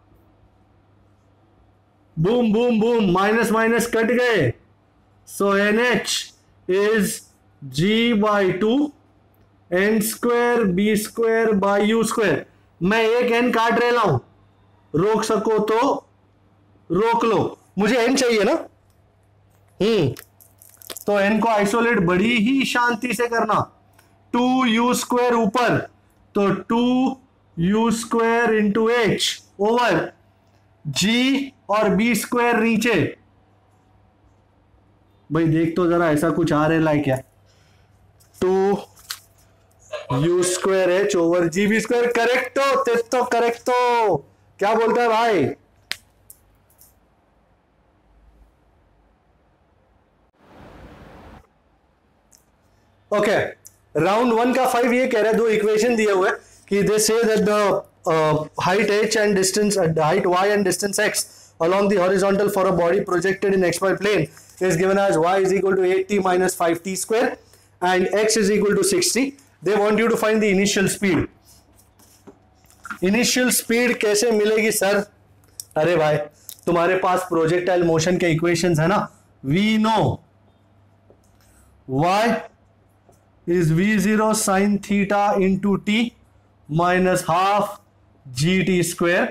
boom boom boom, minus minus cut गए। So n h is g by two n square b square by u square. मैं एक एन काट रहा हूं, रोक सको तो रोक लो, मुझे एन चाहिए ना। हम्म तो एन को आइसोलेट बड़ी ही शांति से करना। टू यू स्क्वायर ऊपर, तो two u square into h over g और बी स्क्वायर नीचे। भाई देख तो जरा, ऐसा कुछ आ रहा है क्या? Two u square h over g b square. Correct तो तो करेक्ट तो क्या बोलता है भाई? ओके, राउंड वन का फाइव ये कह रहा है, दो इक्वेशन दिए हुए कि they say that the height h and distance, height y and distance x along the horizontal for a body projected in xy plane is given as y is equal to eight t minus five t square and x is equal to sixty. They want you to find the initial speed. Initial speed कैसे मिलेगी sir? अरे भाई तुम्हारे पास projectile motion के equations है ना. We know y is v zero sin theta into t minus half gt square.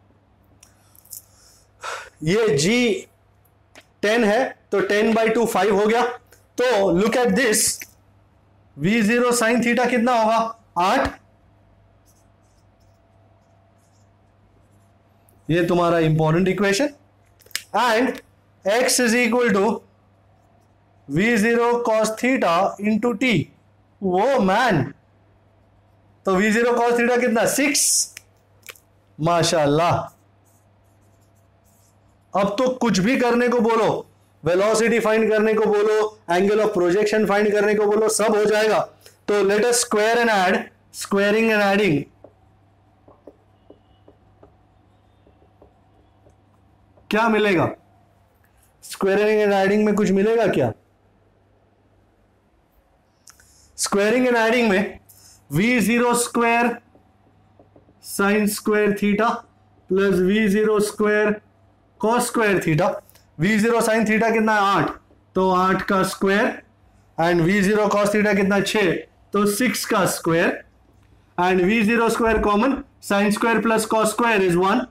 ये g टेन है तो टेन बाई टू फाइव हो गया. तो look at this, v zero sin theta कितना होगा? आठ. ये तुम्हारा important equation. And x is equal to v zero cos theta into t. वो मैन, तो v zero cos थीटा कितना? सिक्स. माशाल्लाह. अब तो कुछ भी करने को बोलो, वेलोसिटी फाइंड करने को बोलो, एंगल ऑफ प्रोजेक्शन फाइंड करने को बोलो, सब हो जाएगा. तो let us square and add. Squaring and adding. क्या मिलेगा? स्क्वायरिंग एंड एडिंग में कुछ मिलेगा क्या? स्क्वायरिंग एंड एडिंग में v zero square sign square theta plus v zero square cos square theta. v zero sign theta कितना है? आठ. तो आठ का square. And v zero cos theta कितना? छह. तो सिक्स का square. And v zero square common, sin square plus cos square is one.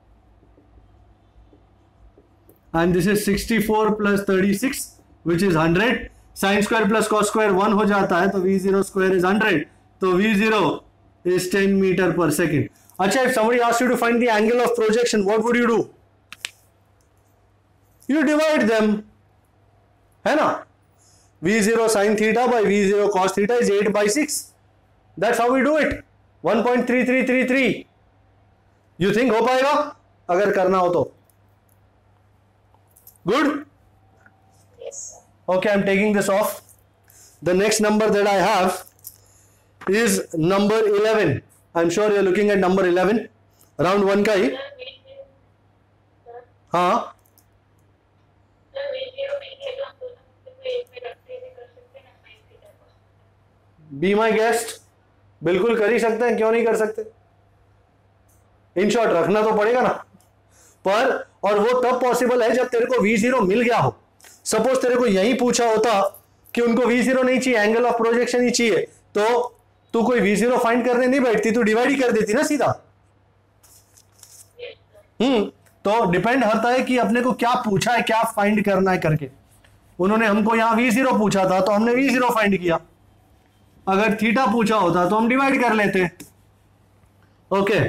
And this is sixty four plus thirty six which is hundred. Sin square plus cos square one हो जाता है तो v zero square is hundred. तो v zero is ten metre पर second. अच्छा, if somebody asks you to find the angle of projection, what would you do? You divide them, है ना? v zero sin theta by v zero cos theta is eight by six. That's how we do it. one point three three three three. You think हो पाएगा अगर करना हो तो? Good? Yes, sir. Okay, I'm taking this off. The next number that I have is number eleven. I'm sure you're looking at number eleven. Round one का ही. Sir, V zero, sir, हाँ. sir, V zero नहीं है तो हम दोनों को एक में रखते हुए कर सकते हैं ना, sin theta cos theta. Be my guest. बिल्कुल कर ही सकते हैं, क्यों नहीं कर सकते? इन शॉर्ट रखना तो पड़ेगा ना. पर और वो तब पॉसिबल है जब तेरे को v जीरो मिल गया हो. सपोज तेरे को यही पूछा होता कि उनको v जीरो नहीं चाहिए, एंगल ऑफ प्रोजेक्शन ही चाहिए, तो तू कोई v जीरो फाइंड करने नहीं बैठती, तू डिवाइड ही कर देती ना सीधा. Yes, sir. हम्म तो डिपेंड होता है कि अपने को क्या पूछा है, क्या फाइंड करना है करके. उन्होंने हमको यहाँ v जीरो पूछा था तो हमने v जीरो फाइंड किया. अगर थीटा पूछा होता तो हम डिवाइड कर लेते. ओके,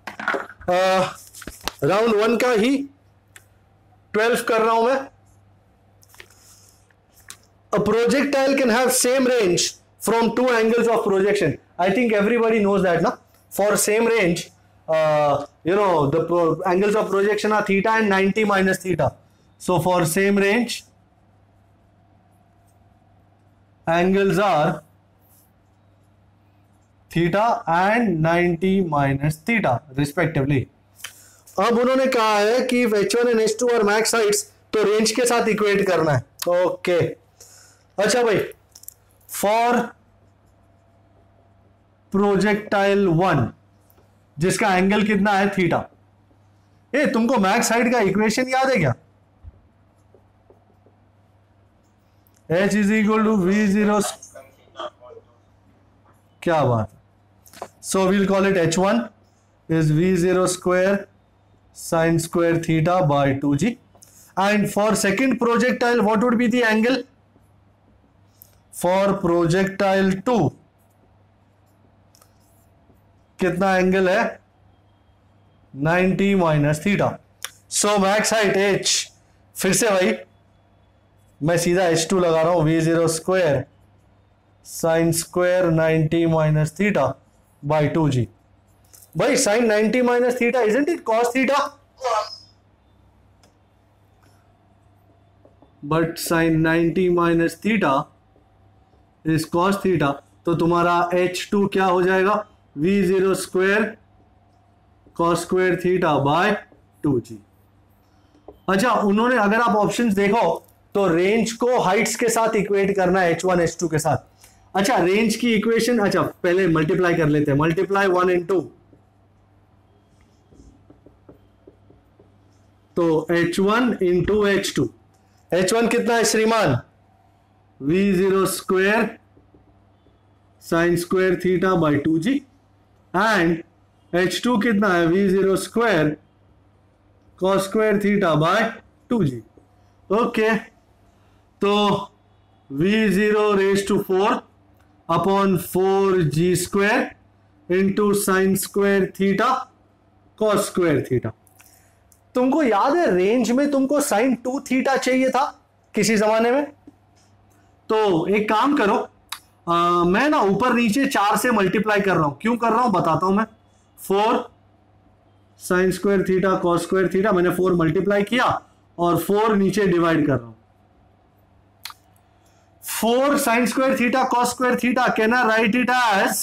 राउंड वन का ही ट्वेल्व कर रहा हूं मैं. A projectile can have same range from two angles of projection. I think everybody knows that, na? For same range, uh, you know, the pro- angles of projection are theta and ninety minus theta. So for same range, angles are theta and ninety minus theta respectively. अब उन्होंने कहा है कि h one and H two और max heights तो range के साथ equate करना है. Okay okay. अच्छा भाई, फॉर प्रोजेक्टाइल वन जिसका एंगल कितना है? थीटा. ए तुमको मैक्स हाइट का इक्वेशन याद है क्या? H is equal to we zero. क्या बात है. So we'll call it H one is V zero square sign square theta by two G. And for second projectile what would be the angle? For projectile two कितना angle है? Ninety minus theta. So max height h, फिर से भाई मैं सीधा H two लगा रहा हूं, V zero square sign square ninety minus theta by two G. भाई sine ninety minus theta isn't it cos theta? But sine ninety minus theta is cos theta. तो तुम्हारा एच टू क्या हो जाएगा? V zero square cos square theta by two G. अच्छा, उन्होंने अगर आप ऑप्शंस देखो तो रेंज को हाइट्स के साथ इक्वेट करना है एच वन एच टू के साथ। अच्छा, रेंज की इक्वेशन, अच्छा पहले मल्टीप्लाई कर लेते हैं, मल्टीप्लाई वन इंटू तो H one into H two, H one कितना है श्रीमान, V zero square sine square theta by two G, and H two कितना है, we zero square cos square theta by two G. Okay, तो V zero raise to four upon four G square into sine square theta cos square theta. तुमको याद है range में तुमको sign two theta चाहिए था किसी जमाने में, तो एक काम करो, आ, मैं ना ऊपर नीचे चार से मल्टीप्लाई कर रहा हूं, क्यों कर रहा हूं बताता हूं मैं। Four sine square theta cos square theta, मैंने फोर मल्टीप्लाई किया और फोर नीचे डिवाइड कर रहा हूं। Four sine square theta cos square theta, can I write it as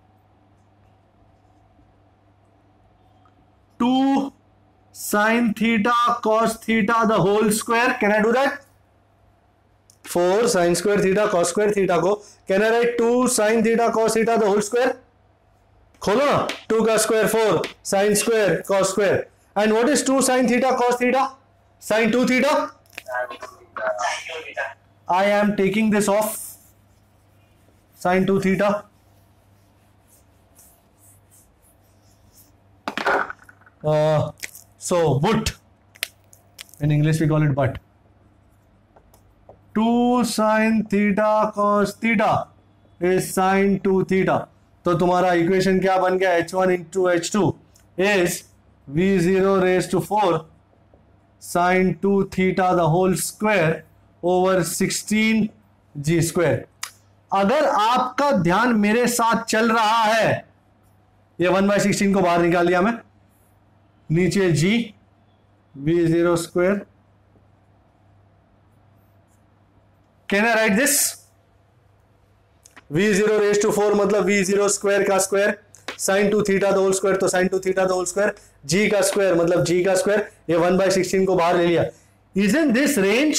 two sine theta cos theta the whole square, can I do that? Four sine square theta cos square theta को can I write two sine theta cos theta the whole square? खोलो ना, two का square four sine square cos square, and what is two sine theta cos theta, sine two theta. I am taking this off, sine two theta, so but, in English we call it but, two sine theta cos theta is sine two theta. तो तुम्हारा equation क्या बन गया, H one into H two is V zero raise to four sine two theta the whole square over sixteen G square. अगर आपका ध्यान मेरे साथ चल रहा है, ये वन बाई सिक्सटीन को बाहर निकाल लिया मैं, नीचे G V zero square, can I write this, V zero raise to four मतलब वी जीरो स्क्वायर का square, sine two theta the whole square तो sine two theta the whole square, G का स्क्वायर मतलब जी का square, ये one by sixteen को बाहर ले लिया। Isn't this range?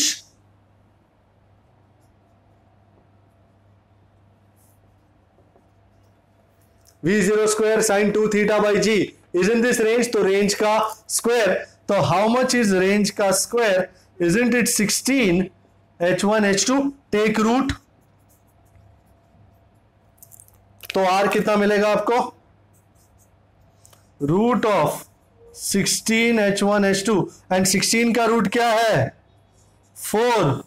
V zero square sine two theta by G, isn't this range? तो रेंज का स्क्वायर, तो हाउ मच इज रेंज का square, isn't it sixteen, H one H two, take root, तो R कितना मिलेगा आपको, root of sixteen H one H two, and sixteen का root क्या है, four.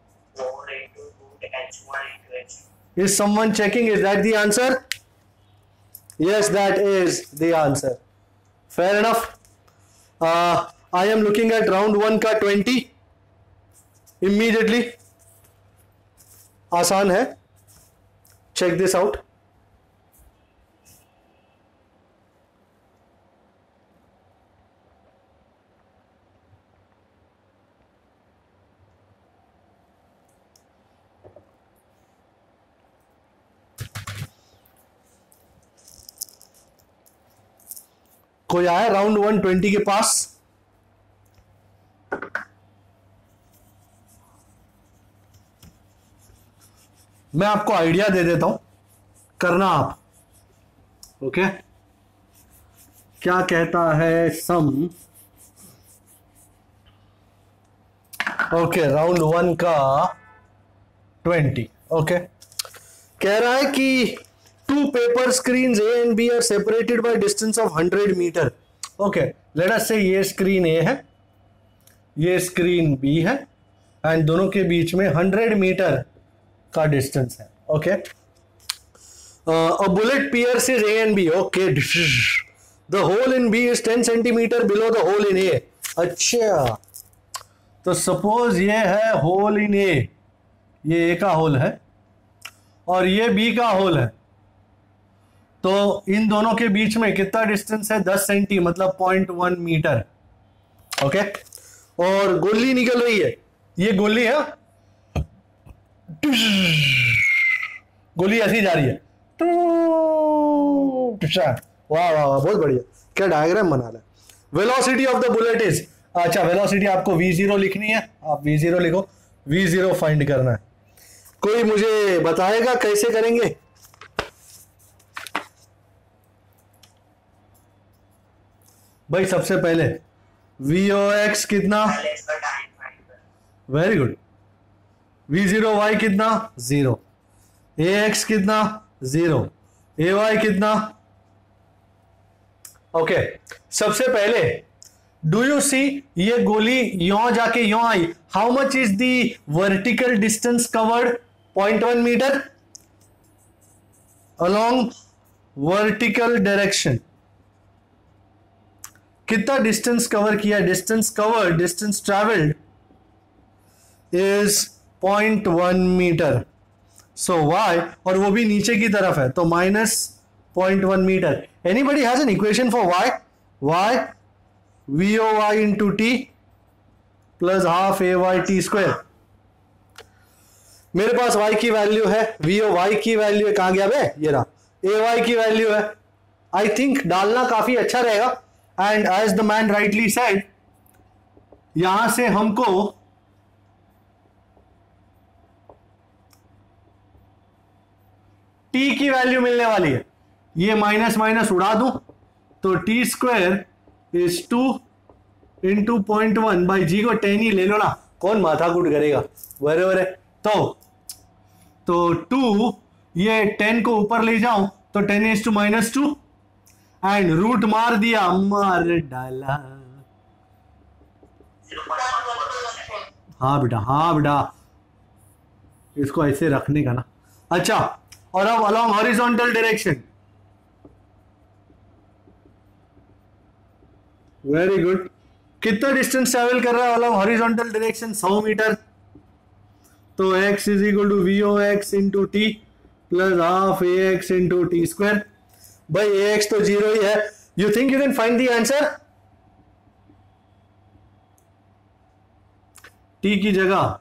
Is someone checking, is that the answer? Yes, that is the answer. Fair enough. I am looking at round one का twenty immediately, आसान है, check this out. कोई आया round one twenty के पास? मैं आपको आइडिया दे देता हूं, करना आप। ओके, क्या कहता है सम? ओके, राउंड वन का ट्वेंटी। ओके, कह रहा है कि two paper screens A and B are separated by distance of one hundred meter. Okay, let us say ये screen A है, ये screen B है, and दोनों के बीच में one hundred meter का distance है. Okay, uh, a bullet pierces A and B. Okay, the hole in B is ten centimeter below the hole in A. अच्छा, तो suppose ये है hole in A, ये A का hole है और ये B का hole है, तो इन दोनों के बीच में कितना डिस्टेंस है, दस सेंटी, मतलब पॉइंट वन मीटर. ओके, और गोली निकल रही है, ये गोली है, गोली ऐसी जा रही है, वाह वाह वाह, बहुत बढ़िया, क्या डायग्राम बना रहा है. Velocity of the bullet is, अच्छा वेलोसिटी आपको वी जीरो लिखनी है, आप वी जीरो लिखो, वी जीरो फाइंड करना है। कोई मुझे बताएगा कैसे करेंगे? भाई सबसे पहले वी ओ एक्स कितना, very good, V zero Y कितना, जीरो, ए एक्स कितना, जीरो, ए वाई कितना, ओके okay. सबसे पहले डू यू सी ये गोली यहां जाके यहां आई, how much is the vertical distance covered, point one meter along vertical direction. कितना डिस्टेंस कवर किया? Distance covered, distance travelled is point one meter. So Y, और वो भी नीचे की तरफ है तो minus point one meter. Anybody has an equation for Y? Y V O Y into T plus half A Y T square. मेरे पास y की वैल्यू है, वी ओ वाई की वैल्यू है, कहां गया बे, ये रहा, ए वाई की वैल्यू है। आई थिंक डालना काफी अच्छा रहेगा। And as the man rightly said, यहां से हमको t की वैल्यू मिलने वाली है। ये माइनस माइनस उड़ा दूं तो T square is two into point one by G को टेन ही ले लो ना, कौन माथाकूट करेगा, बराबर है। तो तो टू, ये टेन को ऊपर ले जाऊं तो ten is two minus two, and root मार दिया, मार डाला। हाँ बेटा, हाँ बेटा, इसको ऐसे रखने का ना। अच्छा, और अब along horizontal direction, very good. कितना डिस्टेंस ट्रेवल कर रहा है अलोंग हॉरिजॉन्टल डायरेक्शन? सौ मीटर। तो x is equal to V O x into T plus half A x into T square. भाई ए एक्स तो जीरो ही है। You think you can find the answer? T की जगह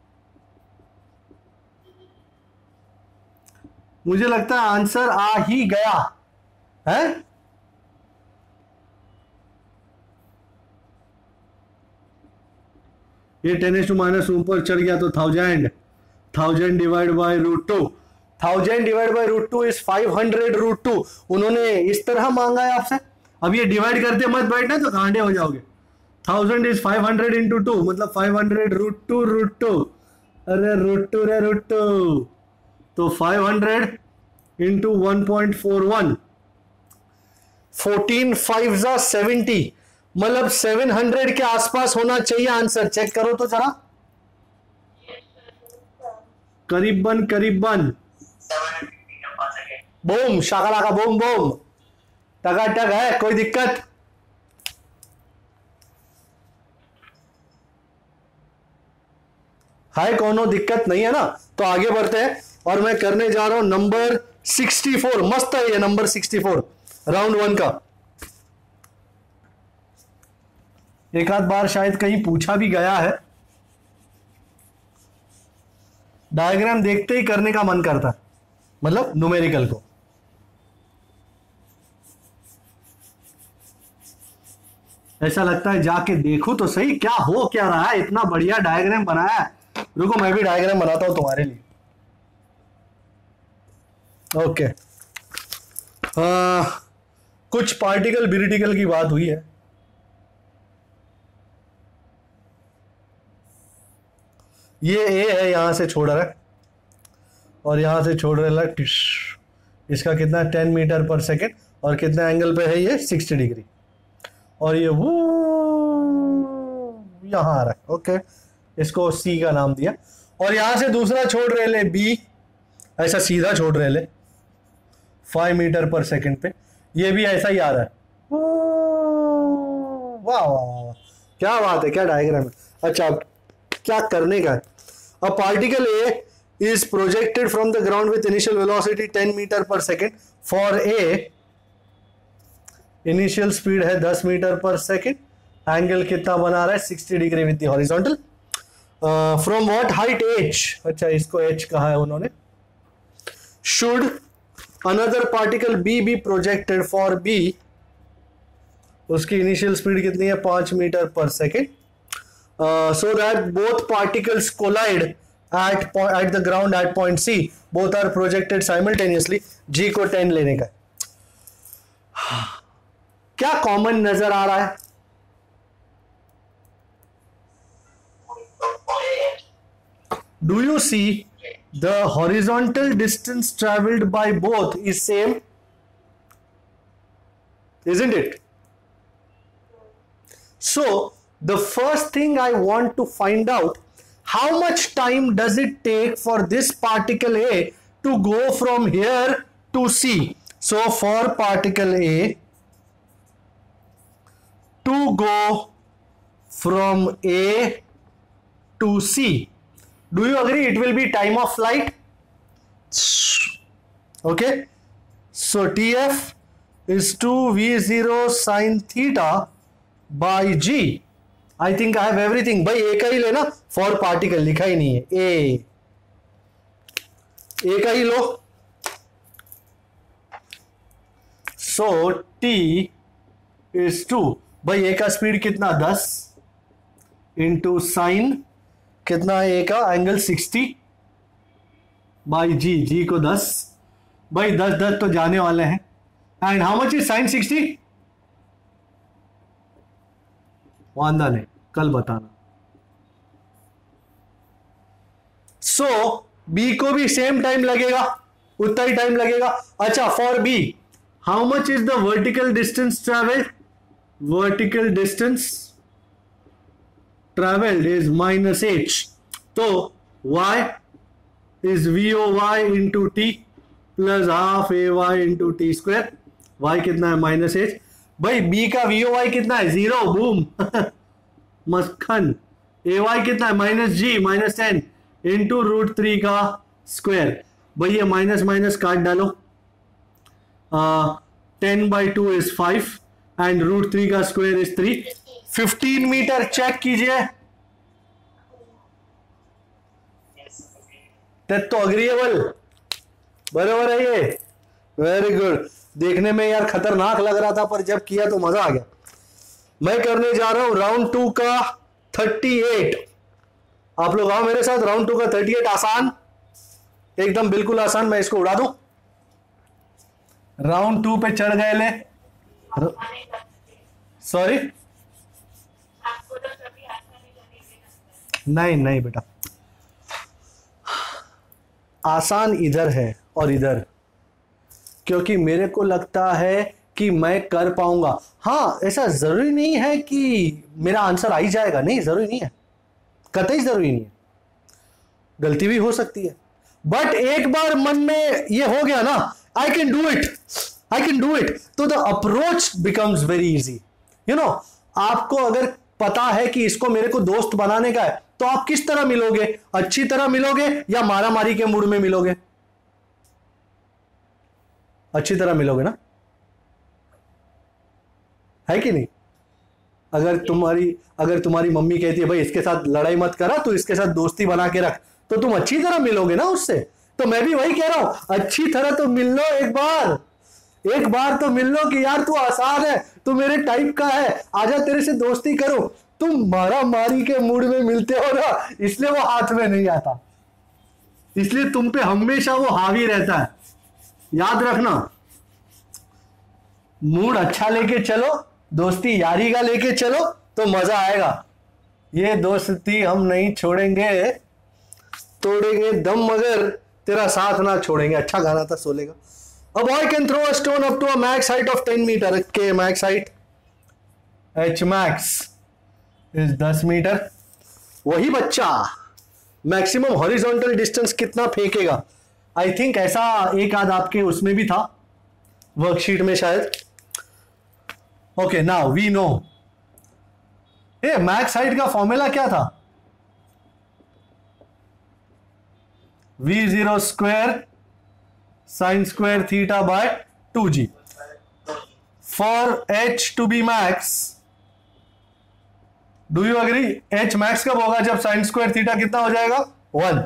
मुझे लगता है आंसर आ ही गया है। ये टेन एस टू माइनस ऊपर चढ़ गया तो thousand, thousand divide by root two, thousand divide by root two is five hundred root two. उन्होंने इस तरह मांगा है आपसे। अब ये डिवाइड करते मत बैठना तो कांडे हो जाओगे। Thousand is five hundred into two, मतलब five hundred root two root two, अरे रूट टू रे रूट टू, तो five hundred into one point four one, fourteen five जा सेवेंटी, मतलब सेवन हंड्रेड के आसपास होना चाहिए आंसर। चेक करो तो जरा, करीबन करीबन, बूम शाकालाका बूम बूम, टकाटक है, कोई दिक्कत? है, कोनो दिक्कत नहीं है ना। तो आगे बढ़ते हैं और मैं करने जा रहा हूं नंबर सिक्सटी फोर। मस्त है ये number sixty four, round one का। एक आध बार शायद कहीं पूछा भी गया है। डायग्राम देखते ही करने का मन करता है, मतलब न्यूमेरिकल को। ऐसा लगता है जाके देखो तो सही क्या हो क्या रहा है, इतना बढ़िया डायग्राम बनाया है। रुको मैं भी डायग्राम बनाता हूं तुम्हारे लिए। ओके, आ, कुछ पार्टिकल बिरिटिकल की बात हुई है। ये ए है, यहां से छोड़ रहा है और यहां से छोड़ रहा है टिश। इसका कितना टेन मीटर पर सेकेंड, और कितना एंगल पे है ये सिक्सटी डिग्री, और ये वो यहां आ रहा है। ओके, इसको सी का नाम दिया। और यहां से दूसरा छोड़ रहे ले बी, ऐसा सीधा छोड़ रहे ले फाइव मीटर पर सेकेंड पे, ये भी ऐसा ही आ रहा है। वाह वाह वाह, क्या बात है, क्या डायग्राम है। अच्छा, क्या करने का है? A particle A is projected from the ground with initial velocity ten meter per second for a initial speed है ten मीटर पर सेकेंड, एंगल कितना बना रहा है sixty degree with the horizontal, from what height h, अच्छा इसको h कहा है उन्होंने। should another particle b be projected for b उसकी इनिशियल स्पीड कितनी है? पांच मीटर पर second. So that both particles collide at at the ground at point C, both are projected simultaneously. G को टेन लेने का. क्या कॉमन नजर आ रहा है? Do you see the horizontal distance traveled by both is same? Isn't it? So the first thing I want to find out, how much time does it take for this particle A to go from here to C? So for particle A to go from A to C, do you agree it will be time of flight? Okay, so T F is two V zero sin theta by G. I think I have everything. भाई A का ही लेना, for particle लिखा ही नहीं है. A A का ही लो. So T is two. भाई A का स्पीड कितना? दस इंटू साइन कितना है? ए का angle sixty by G. G को दस. भाई दस दस तो जाने वाले हैं. And how much is sine sixty? वांदा नहीं, कल बताना. सो बी को भी सेम टाइम लगेगा, उतना ही टाइम लगेगा. अच्छा, for B how much is the vertical distance travelled? Vertical distance traveled is minus h. तो y is voy into t plus half ay into t square. y कितना है? Minus h. भाई b का voy कितना है? Zero. Boom. मक्खन. ay कितना है? Minus G minus ten into root three का स्क्वायर. भाई ये माइनस माइनस काट डालो. Ten by two is five and root three का square is three. Fifteen meter check कीजिए. तो अग्रीएबल बराबर है ये. Very good. देखने में यार खतरनाक लग रहा था, पर जब किया तो मजा आ गया. मैं करने जा रहा हूं राउंड टू का थर्टी एट. आप लोग आओ मेरे साथ. राउंड टू का थर्टी एट आसान, एकदम बिल्कुल आसान. मैं इसको उड़ा दूं. राउंड टू पे चढ़ गए ले. सॉरी, नहीं नहीं बेटा, आसान इधर है और इधर, क्योंकि मेरे को लगता है कि मैं कर पाऊंगा. हाँ, ऐसा जरूरी नहीं है कि मेरा आंसर आ ही जाएगा. नहीं, जरूरी नहीं है, कतई जरूरी नहीं है. गलती भी हो सकती है. बट एक बार मन में ये हो गया ना, I can do it, I can do it, तो the approach becomes very easy. You know, आपको अगर पता है कि इसको मेरे को दोस्त बनाने का है, तो आप किस तरह मिलोगे? अच्छी तरह मिलोगे या मारामारी के मूड में मिलोगे? अच्छी तरह मिलोगे ना, है कि नहीं? अगर तुम्हारी अगर तुम्हारी मम्मी कहती है भाई इसके साथ लड़ाई मत करा, तो इसके साथ दोस्ती बना के रख, तो तुम अच्छी तरह मिलोगे ना उससे. तो मैं भी वही कह रहा हूं, अच्छी तरह तो मिल लो. एक बार एक बार तो मिल लो कि यार तू आसान है, तू मेरे टाइप का है, आजा तेरे से दोस्ती करो. तुम मारा मारी के मूड में मिलते हो ना, इसलिए वो हाथ में नहीं आता, इसलिए तुम पे हमेशा वो हावी रहता है. याद रखना, मूड अच्छा लेके चलो, दोस्ती यारी का लेके चलो, तो मजा आएगा. ये दोस्ती हम नहीं छोड़ेंगे, तोड़ेंगे दम मगर तेरा साथ ना छोड़ेंगे. अच्छा गाना था शोले का. A boy can throw a stone up to a max height of ten meter. K max height, H max is दस मीटर. वही बच्चा मैक्सिमम हॉरिजॉन्टल डिस्टेंस कितना फेंकेगा? आई थिंक ऐसा एक आध आपके उसमें भी था, वर्कशीट में शायद. Okay, now we know. A, max height का फॉर्मूला क्या था? V zero square sign square theta by two G. For H to be max, do you agree? H max कब होगा? जब साइन स्क्वायर थीटा कितना हो जाएगा? वन.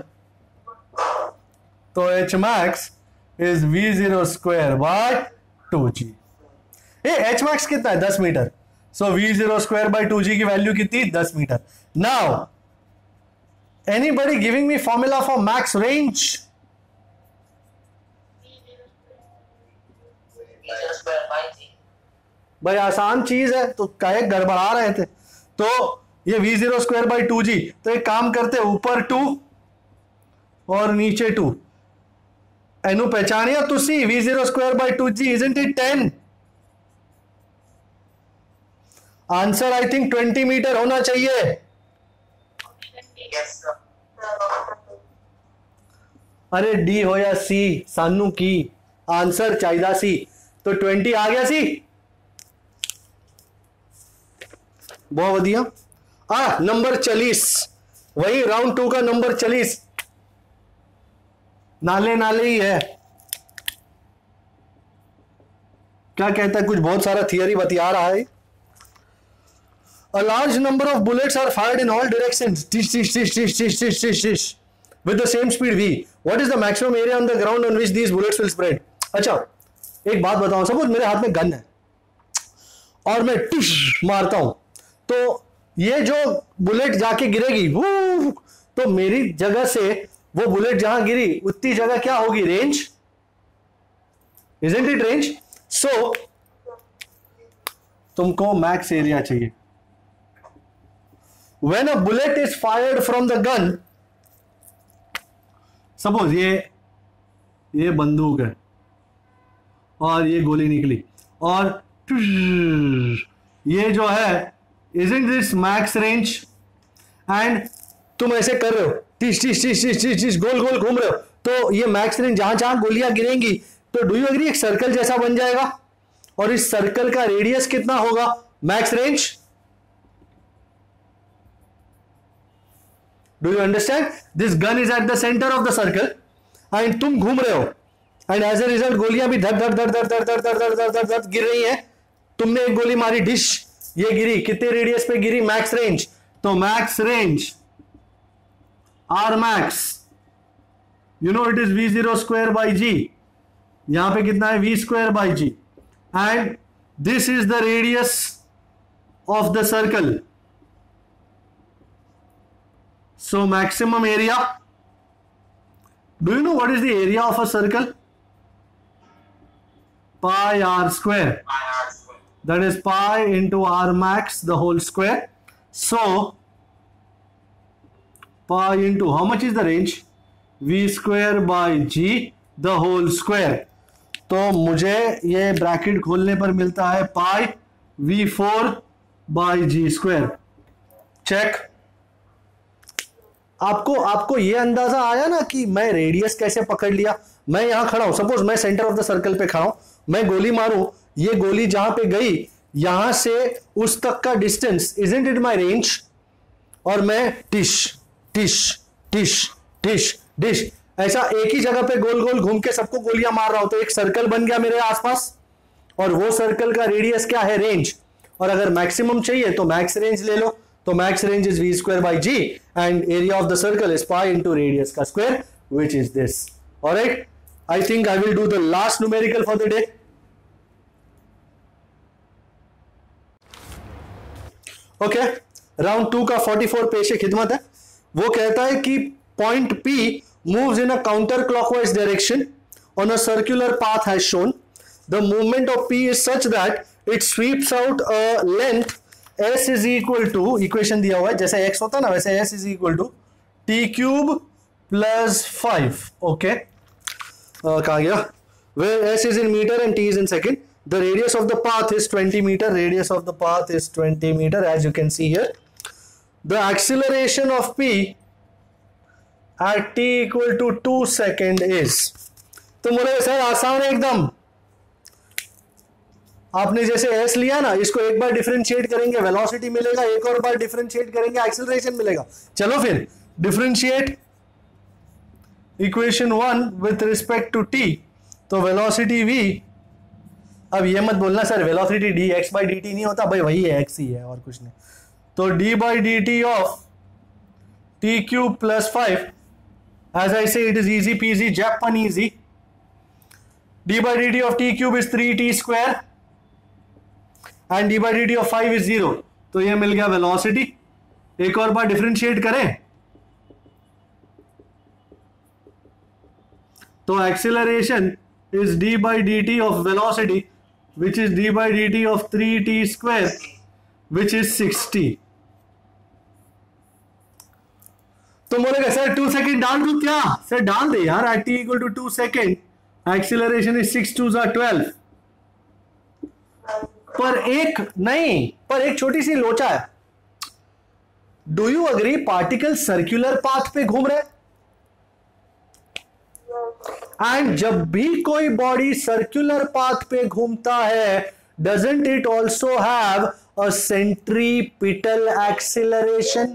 तो H max is V zero square by two G. A, H max कितना है? दस meter. So V zero square by two G की वैल्यू कितनी, दस meter. Now anybody giving me formula for max range? भाई आसान चीज है तो काहे गड़बड़ा रहे थे. तो ये V zero square by two G, तो एक काम करते, ऊपर टू और नीचे टू. एनु पहचानिया तुसी, V zero square by two G isn't it ten? Answer I think twenty meter होना चाहिए. अरे डी हो या सी, सानू की आंसर चाहिए सी, तो ट्वेंटी आ गया सी. बहुत बढ़िया. आ नंबर चालीस, वही राउंड टू का नंबर चालीस, नाले नाले ही है. क्या कहता है, कुछ बहुत सारा थियरी बतिया रहा है. A large number of bullets are fired in all directions, tish, tish, tish, tish, tish, tish, tish, tish, with the same speed v. What is the maximum area on the ground on which these bullets will spread? अच्छा, एक बात बताऊं, suppose मेरे हाथ में gun है और मैं टिश मारता हूं, तो ये जो बुलेट जाके गिरेगी वो, तो मेरी जगह से वो बुलेट जहां गिरी उतनी जगह क्या होगी, range. Isn't it range? So तुमको मैक्स एरिया चाहिए. When a bullet is fired from the gun, suppose ये ये बंदूक है और ये गोली निकली और ये जो है, isn't this max range? And तुम ऐसे कर रहे हो, टिश टिश टिश टिश टिश टिश गोल गोल घूम रहे हो, तो ये मैक्स रेंज जहां जहां गोलियां गिरेंगी, तो डू यू एग्री एक सर्कल जैसा बन जाएगा, और इस सर्कल का रेडियस कितना होगा, max range. Do you understand? This gun is at the center of the circle and तुम घूम रहे हो and as a result गोलियां भी धड़ धड़ धड़ धड़ धड़ धड़ धड़ धड़ धड़ धड़ धड़ गिर रही हैं. तुमने एक गोली मारी, डिश, ये गिरी, कितने रेडियस पे गिरी, मैक्स रेंज. तो max range R max, you know it is V zero square by G. यहां पे कितना है, we square by ji, and this is the radius of the circle. So maximum area, do you know what is the area of a circle? Pi r square. That is pi into r max the whole square. So pi into how much is the range? V square by g the whole square. तो मुझे ये bracket खोलने पर मिलता है pi v four by g square. Check. आपको आपको ये अंदाजा आया ना कि मैं रेडियस कैसे पकड़ लिया. मैं यहां खड़ा हूं, सपोज मैं सेंटर ऑफ द सर्कल पे खड़ा हूं, मैं गोली मारूं, ये गोली जहां पे गई यहां से उस तक का distance, isn't it my range. और मैं टिश टिश टिश टिश डिश ऐसा एक ही जगह पे गोल गोल घूम के सबको गोलियां मार रहा हूं, तो एक सर्कल बन गया मेरे आसपास, और वो सर्कल का रेडियस क्या है, रेंज. और अगर मैक्सिमम चाहिए तो मैक्स रेंज ले लो. तो max range is v square by ji and area of the circle is pi into radius का square, which is this. Alright, I think I will do the last numerical for the day. Okay, round two का forty four पेश खिदमत है. वो कहता है कि point P moves in a counter clockwise direction on a circular path has shown. The movement of P is such that it sweeps out a length S is equal to, equation दिया हुआ है जैसे x होता है ना, वैसे S is equal to t cube plus five. Okay, कहा गया, where S is in meter and T is in second. The radius of the path is twenty meter. Radius of the path is twenty meter, as you can see here. The acceleration of P at T equal to two second is. तो बोले sir आसान है एकदम. आपने जैसे s लिया ना, इसको एक बार डिफरेंशिएट करेंगे वेलोसिटी मिलेगा, एक और बार डिफरेंशिएट करेंगे एक्सेलरेशन मिलेगा. चलो फिर differentiate equation one with respect to t. तो वेलोसिटी v, अब ये मत बोलना sir velocity d x by d t नहीं होता, भाई वही है, x ही है और कुछ नहीं. तो d by d t of t cube plus five, as I say it is easy peasy Japan easy. d by dt of t cube is three t square and d by d t of five is zero, तो ये मिल गया velocity. एक और बार differentiate करें तो acceleration is d by d t of velocity which is d by d t of three t square which is six t. तो बोलेगा sir to second डाल दूं क्या? सर डाल दे यार, at t equal to two second acceleration is six two जार twelve. पर एक नहीं, पर एक छोटी सी लोचा है। Do you agree particle circular path पे घूम रहे? एंड जब भी कोई बॉडी सर्कुलर पाथ पे घूमता है, doesn't it also have a centripetal acceleration?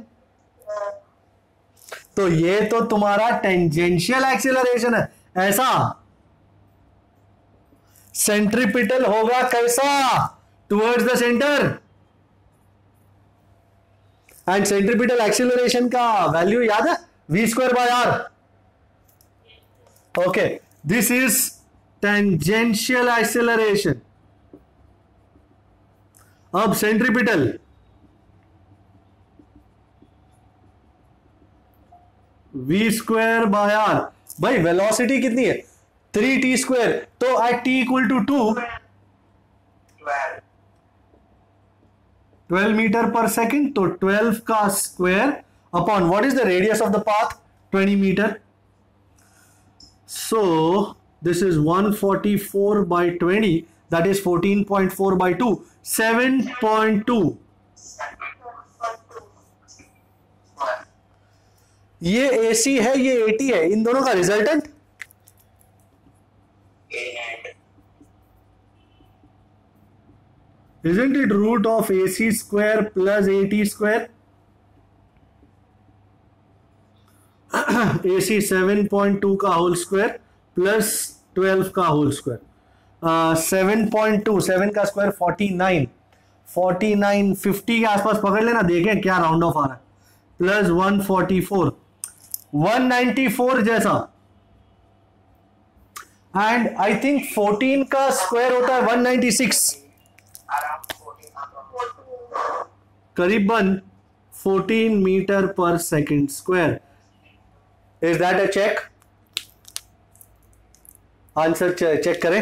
तो ये तो तुम्हारा टेंजेंशियल एक्सीलरेशन है। ऐसा सेंट्रीपिटल होगा कैसा? Towards the centre. And centripetal acceleration का वैल्यू याद है? We square by r. Okay, this is tangential acceleration. अब centripetal, v square by r. भाई वेलोसिटी कितनी है? थ्री टी स्क्वायर, तो at t equal to two twelve metre पर second, तो ट्वेल्व का square upon what is the radius of the path? Twenty metre. So this is one forty four by twenty, that is fourteen point four by two, seven point two. ये a c है, ये a t है, इन दोनों का resultant isn't it root of ac square plus at square? ac seven point two का whole square plus twelve का whole square, seven point two, seven का square forty nine, forty nine fifty के आसपास पकड़ लेना, देखें क्या राउंड ऑफ आ रहा है, plus one forty four, one ninety four जैसा। एंड आई थिंक फोर्टीन का स्क्वायर होता है वन नाइंटी सिक्स, करीबन फोर्टीन मीटर पर second square. Is that a check? Answer check करें।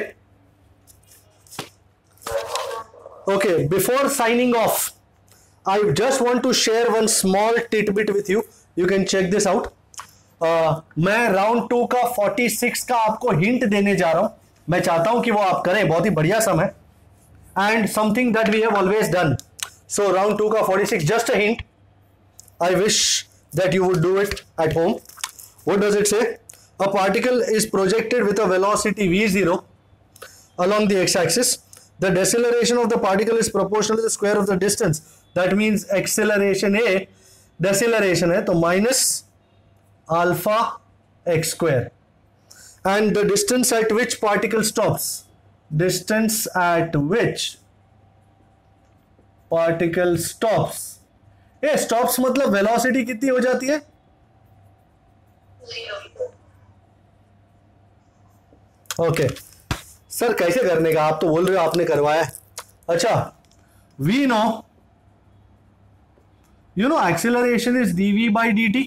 Okay, before signing off I just want to share one small titbit with you, you can check this out. मैं round two का forty six का आपको hint देने जा रहा हूं। मैं चाहता हूं कि वो आप करें, बहुत ही बढ़िया सम है and something that we have always done. So round two ka forty-six, just a hint. I wish that you would do it at home. What does it say? A particle is projected with a velocity v zero along the x-axis. The deceleration of the particle is proportional to the square of the distance. That means acceleration A, deceleration है तो minus alpha x square. And the distance at which particle stops. Distance at which particle stops. ये stops मतलब velocity कितनी हो जाती है? Okay okay. Sir कैसे करने का? आप तो बोल रहे हो आपने करवाया। अच्छा, we know, you know acceleration is dv by dt,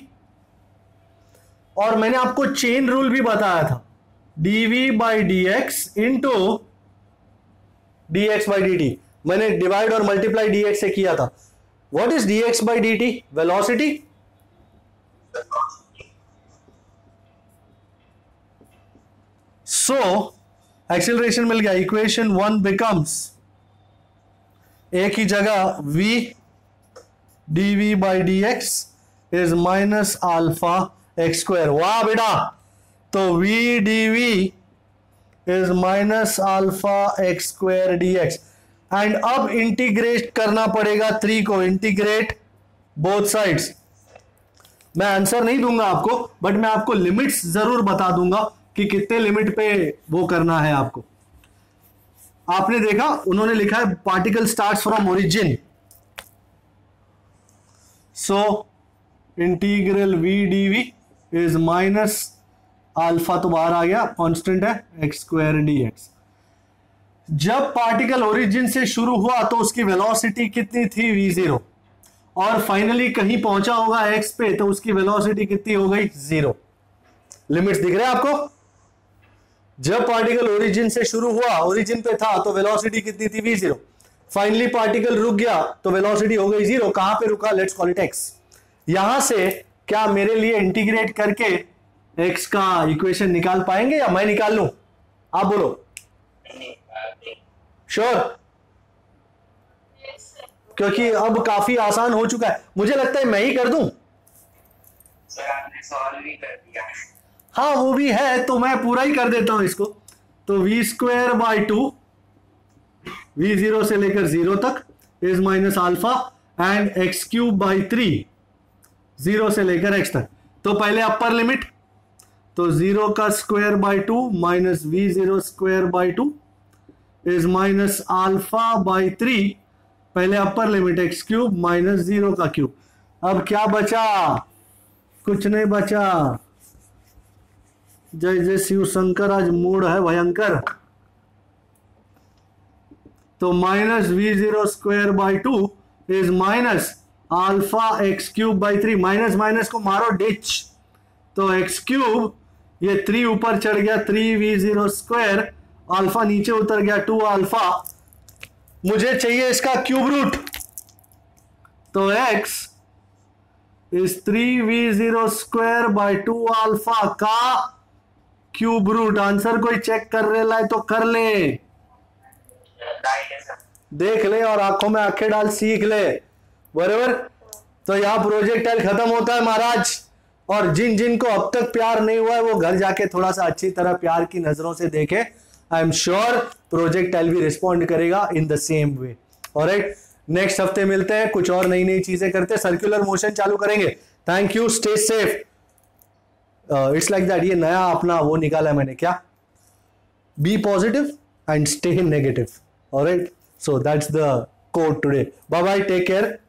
और मैंने आपको चेन रूल भी बताया था, dv by dx into dx by dt। मैंने डिवाइड और मल्टीप्लाई dx से किया था। What is dx by dt? Velocity. So acceleration मिल गया। इक्वेशन वन बिकम्स, एक ही जगह v dv by dx is minus alpha x square. वाह बेटा, तो v dv is minus alpha x square d x. And अब इंटीग्रेट करना पड़ेगा थ्री को, इंटीग्रेट बोथ साइड्स। मैं आंसर नहीं दूंगा आपको, बट मैं आपको लिमिट्स जरूर बता दूंगा कि कितने लिमिट पे वो करना है आपको। आपने देखा उन्होंने लिखा है particle starts from origin, so integral v d v is minus alpha, तो बाहर आ गया, कांस्टेंट है एक्स स्क्वायर डी एक्स। जब पार्टिकल ओरिजिन से शुरू हुआ तो उसकी वेलोसिटी कितनी थी वी जीरो, और फाइनली कहीं पहुंचा होगा एक्स पे तो उसकी वेलोसिटी कितनी हो गई जीरो। लिमिट्स दिख रहे हैं आपको? जब पार्टिकल ओरिजिन से शुरू हुआ, ओरिजिन पे था तो वेलोसिटी कितनी थी वी जीरो, फाइनली पार्टिकल रुक गया तो वेलोसिटी हो गई जीरो। कहां पे रुका? Let's call it x. यहां से क्या मेरे लिए इंटीग्रेट करके एक्स का इक्वेशन निकाल पाएंगे या मैं निकाल लूं? आप बोलो। श्योर? क्योंकि अब काफी आसान हो चुका है, मुझे लगता है मैं ही कर दूं। सर आपने सॉल्व भी कर दिया। हाँ वो भी है, तो मैं पूरा ही कर देता हूं इसको। तो v square by two, we zero से लेकर जीरो तक is minus alpha and x cube by three, zero से लेकर एक्स तक। तो पहले अपर लिमिट, तो जीरो का square by two minus v zero square by two is minus alpha by three, पहले upper limit x cube minus zero का cube. अब क्या बचा? कुछ नहीं बचा। जय जय शिव शंकर, आज मूड है भयंकर। तो minus v zero square by two is minus alpha x cube by three, minus minus को मारो डिच, तो एक्स क्यूब, ये थ्री ऊपर चढ़ गया, three v zero square, alpha नीचे उतर गया टू अल्फा, मुझे चाहिए इसका क्यूब रूट, तो x is three v zero square by two alpha का क्यूब रूट। आंसर कोई चेक कर रहा है तो कर ले, देख ले और आंखों में आंखें डाल सीख ले, बराबर। तो यहां प्रोजेक्टाइल खत्म होता है महाराज, और जिन जिन को अब तक प्यार नहीं हुआ है वो घर जाके थोड़ा सा अच्छी तरह प्यार की नजरों से देखे। आई एम श्योर प्रोजेक्टाइल भी रिस्पॉन्ड करेगा in the same way. Alright, next हफ्ते मिलते हैं, कुछ और नई नई चीजें करते हैं, सर्कुलर मोशन चालू करेंगे। Thank you, stay safe. It's like that, ये नया अपना वो निकाला है मैंने, क्या? Be positive and stay negative. Alright, so that's the code today. Bye bye, take care.